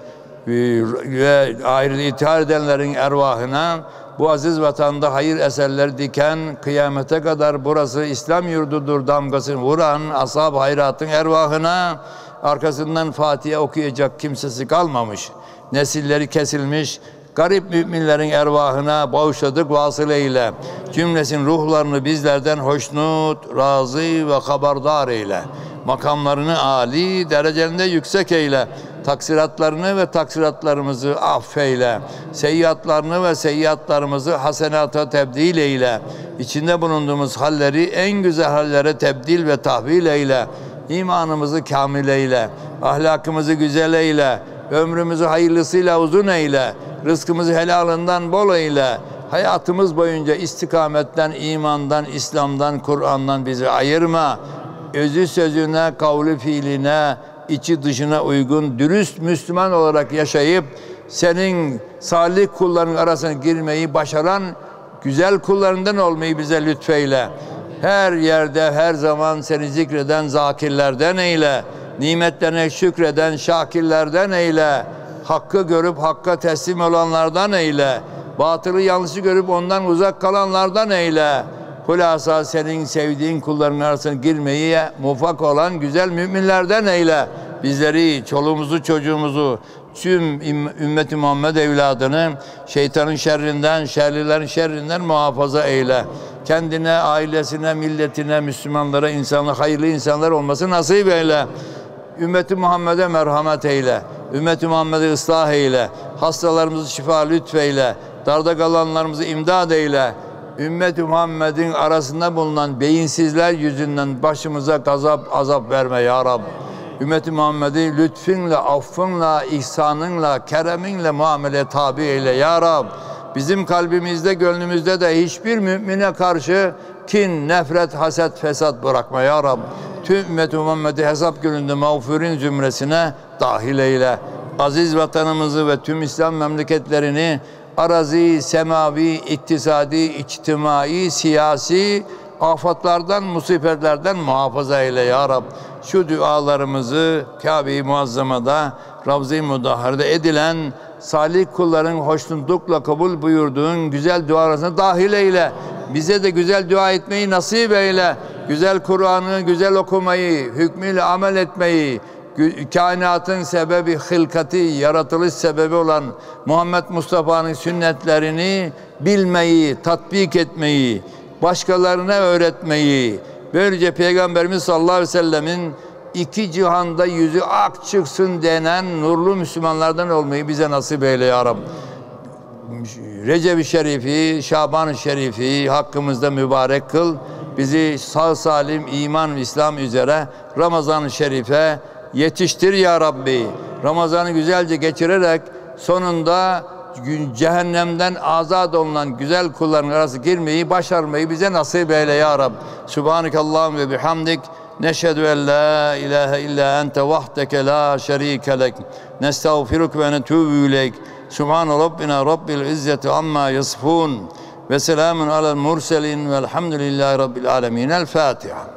ve ahirete ithal edenlerin ervahına, bu aziz vatanda hayır eserleri diken, kıyamete kadar burası İslam yurdudur damgasını vuran ashab-ı hayratın ervahına, arkasından Fatiha okuyacak kimsesi kalmamış, nesilleri kesilmiş garip müminlerin ervahına bağışladık vasıl eyle. Cümlesin ruhlarını bizlerden hoşnut, razı ve haberdar eyle. Makamlarını âli, derecelerinde yüksek eyle. Taksiratlarını ve taksiratlarımızı affeyle. Seyyiatlarını ve seyyiatlarımızı hasenata tebdil eyle. İçinde bulunduğumuz halleri en güzel hallere tebdil ve tahvil eyle. İmanımızı kamil eyle. Ahlakımızı güzel eyle. Ömrümüzü hayırlısıyla uzun eyle. Rızkımızı helalından bol eyle. Hayatımız boyunca istikametten, imandan, İslam'dan, Kur'an'dan bizi ayırma. Özü sözüne, kavli fiiline, içi dışına uygun, dürüst Müslüman olarak yaşayıp senin salih kulların arasına girmeyi başaran güzel kullarından olmayı bize lütfeyle. Her yerde, her zaman seni zikreden zakirlerden eyle. Nimetlerine şükreden şakirlerden eyle. Hakkı görüp hakka teslim olanlardan eyle. Batılı yanlışı görüp ondan uzak kalanlardan eyle. Hulasa senin sevdiğin kulların arasına girmeyi muvaffak olan güzel müminlerden eyle. Bizleri, çoluğumuzu, çocuğumuzu, tüm ümmeti Muhammed evladını şeytanın şerrinden, şerlilerin şerrinden muhafaza eyle. Kendine, ailesine, milletine, Müslümanlara, insanlara, hayırlı insanlar olması nasip eyle. Ümmeti Muhammed'e merhamet eyle. Ümmeti Muhammed'i ıslah eyle. Hastalarımızı şifa lütfeyle. Darda kalanlarımızı imdad eyle. Ümmeti Muhammed'in arasında bulunan beyinsizler yüzünden başımıza gazap, azap verme ya Rab. Ümmeti Muhammed'i lütfunla, affınla, ihsanınla, kereminle muamele tabi eyle ya Rab. Bizim kalbimizde, gönlümüzde de hiçbir mümine karşı kin, nefret, haset, fesat bırakma ya Rab. Tüm ümmeti Muhammed'i hesap gününde mağfurin zümresine dahil eyle. Aziz vatanımızı ve tüm İslam memleketlerini arazi, semavi, iktisadi, içtimai, siyasi afatlardan, musibetlerden muhafaza eyle ya Rab. Şu dualarımızı Kabe-i Muazzama'da, Ravza-i Mudahhare'de edilen salih kulların hoşnutlukla kabul buyurduğun güzel dualarına dahil eyle. Bize de güzel dua etmeyi nasip eyle. Güzel Kur'an'ı güzel okumayı, hükmüyle amel etmeyi, kainatın sebebi, hılkati, yaratılış sebebi olan Muhammed Mustafa'nın sünnetlerini bilmeyi, tatbik etmeyi, başkalarına öğretmeyi, böylece Peygamberimiz sallallahu aleyhi ve sellemin iki cihanda yüzü ak çıksın denen nurlu Müslümanlardan olmayı bize nasip eyle ya Rabbi. Recep-i Şerifi, Şaban-ı Şerifi hakkımızda mübarek kıl. Bizi sağ salim iman ve İslam üzere Ramazan-ı Şerif'e yetiştir ya Rabbi. Ramazan'ı güzelce geçirerek sonunda cehennemden azat olunan güzel kulların arası girmeyi, başarmayı bize nasip eyle ya Rabbi. Subhanekallahum ve bihamdik. Neşhedü en la ilahe illa ente vahdeke la şerike lek. Nestağfiruk ve netûbü ileyk. Subhan Rabbina Rabbil İzzeti amma yasifun. Ve selamun alel murselin velhamdülillahi Rabbil alemin. El Fatiha.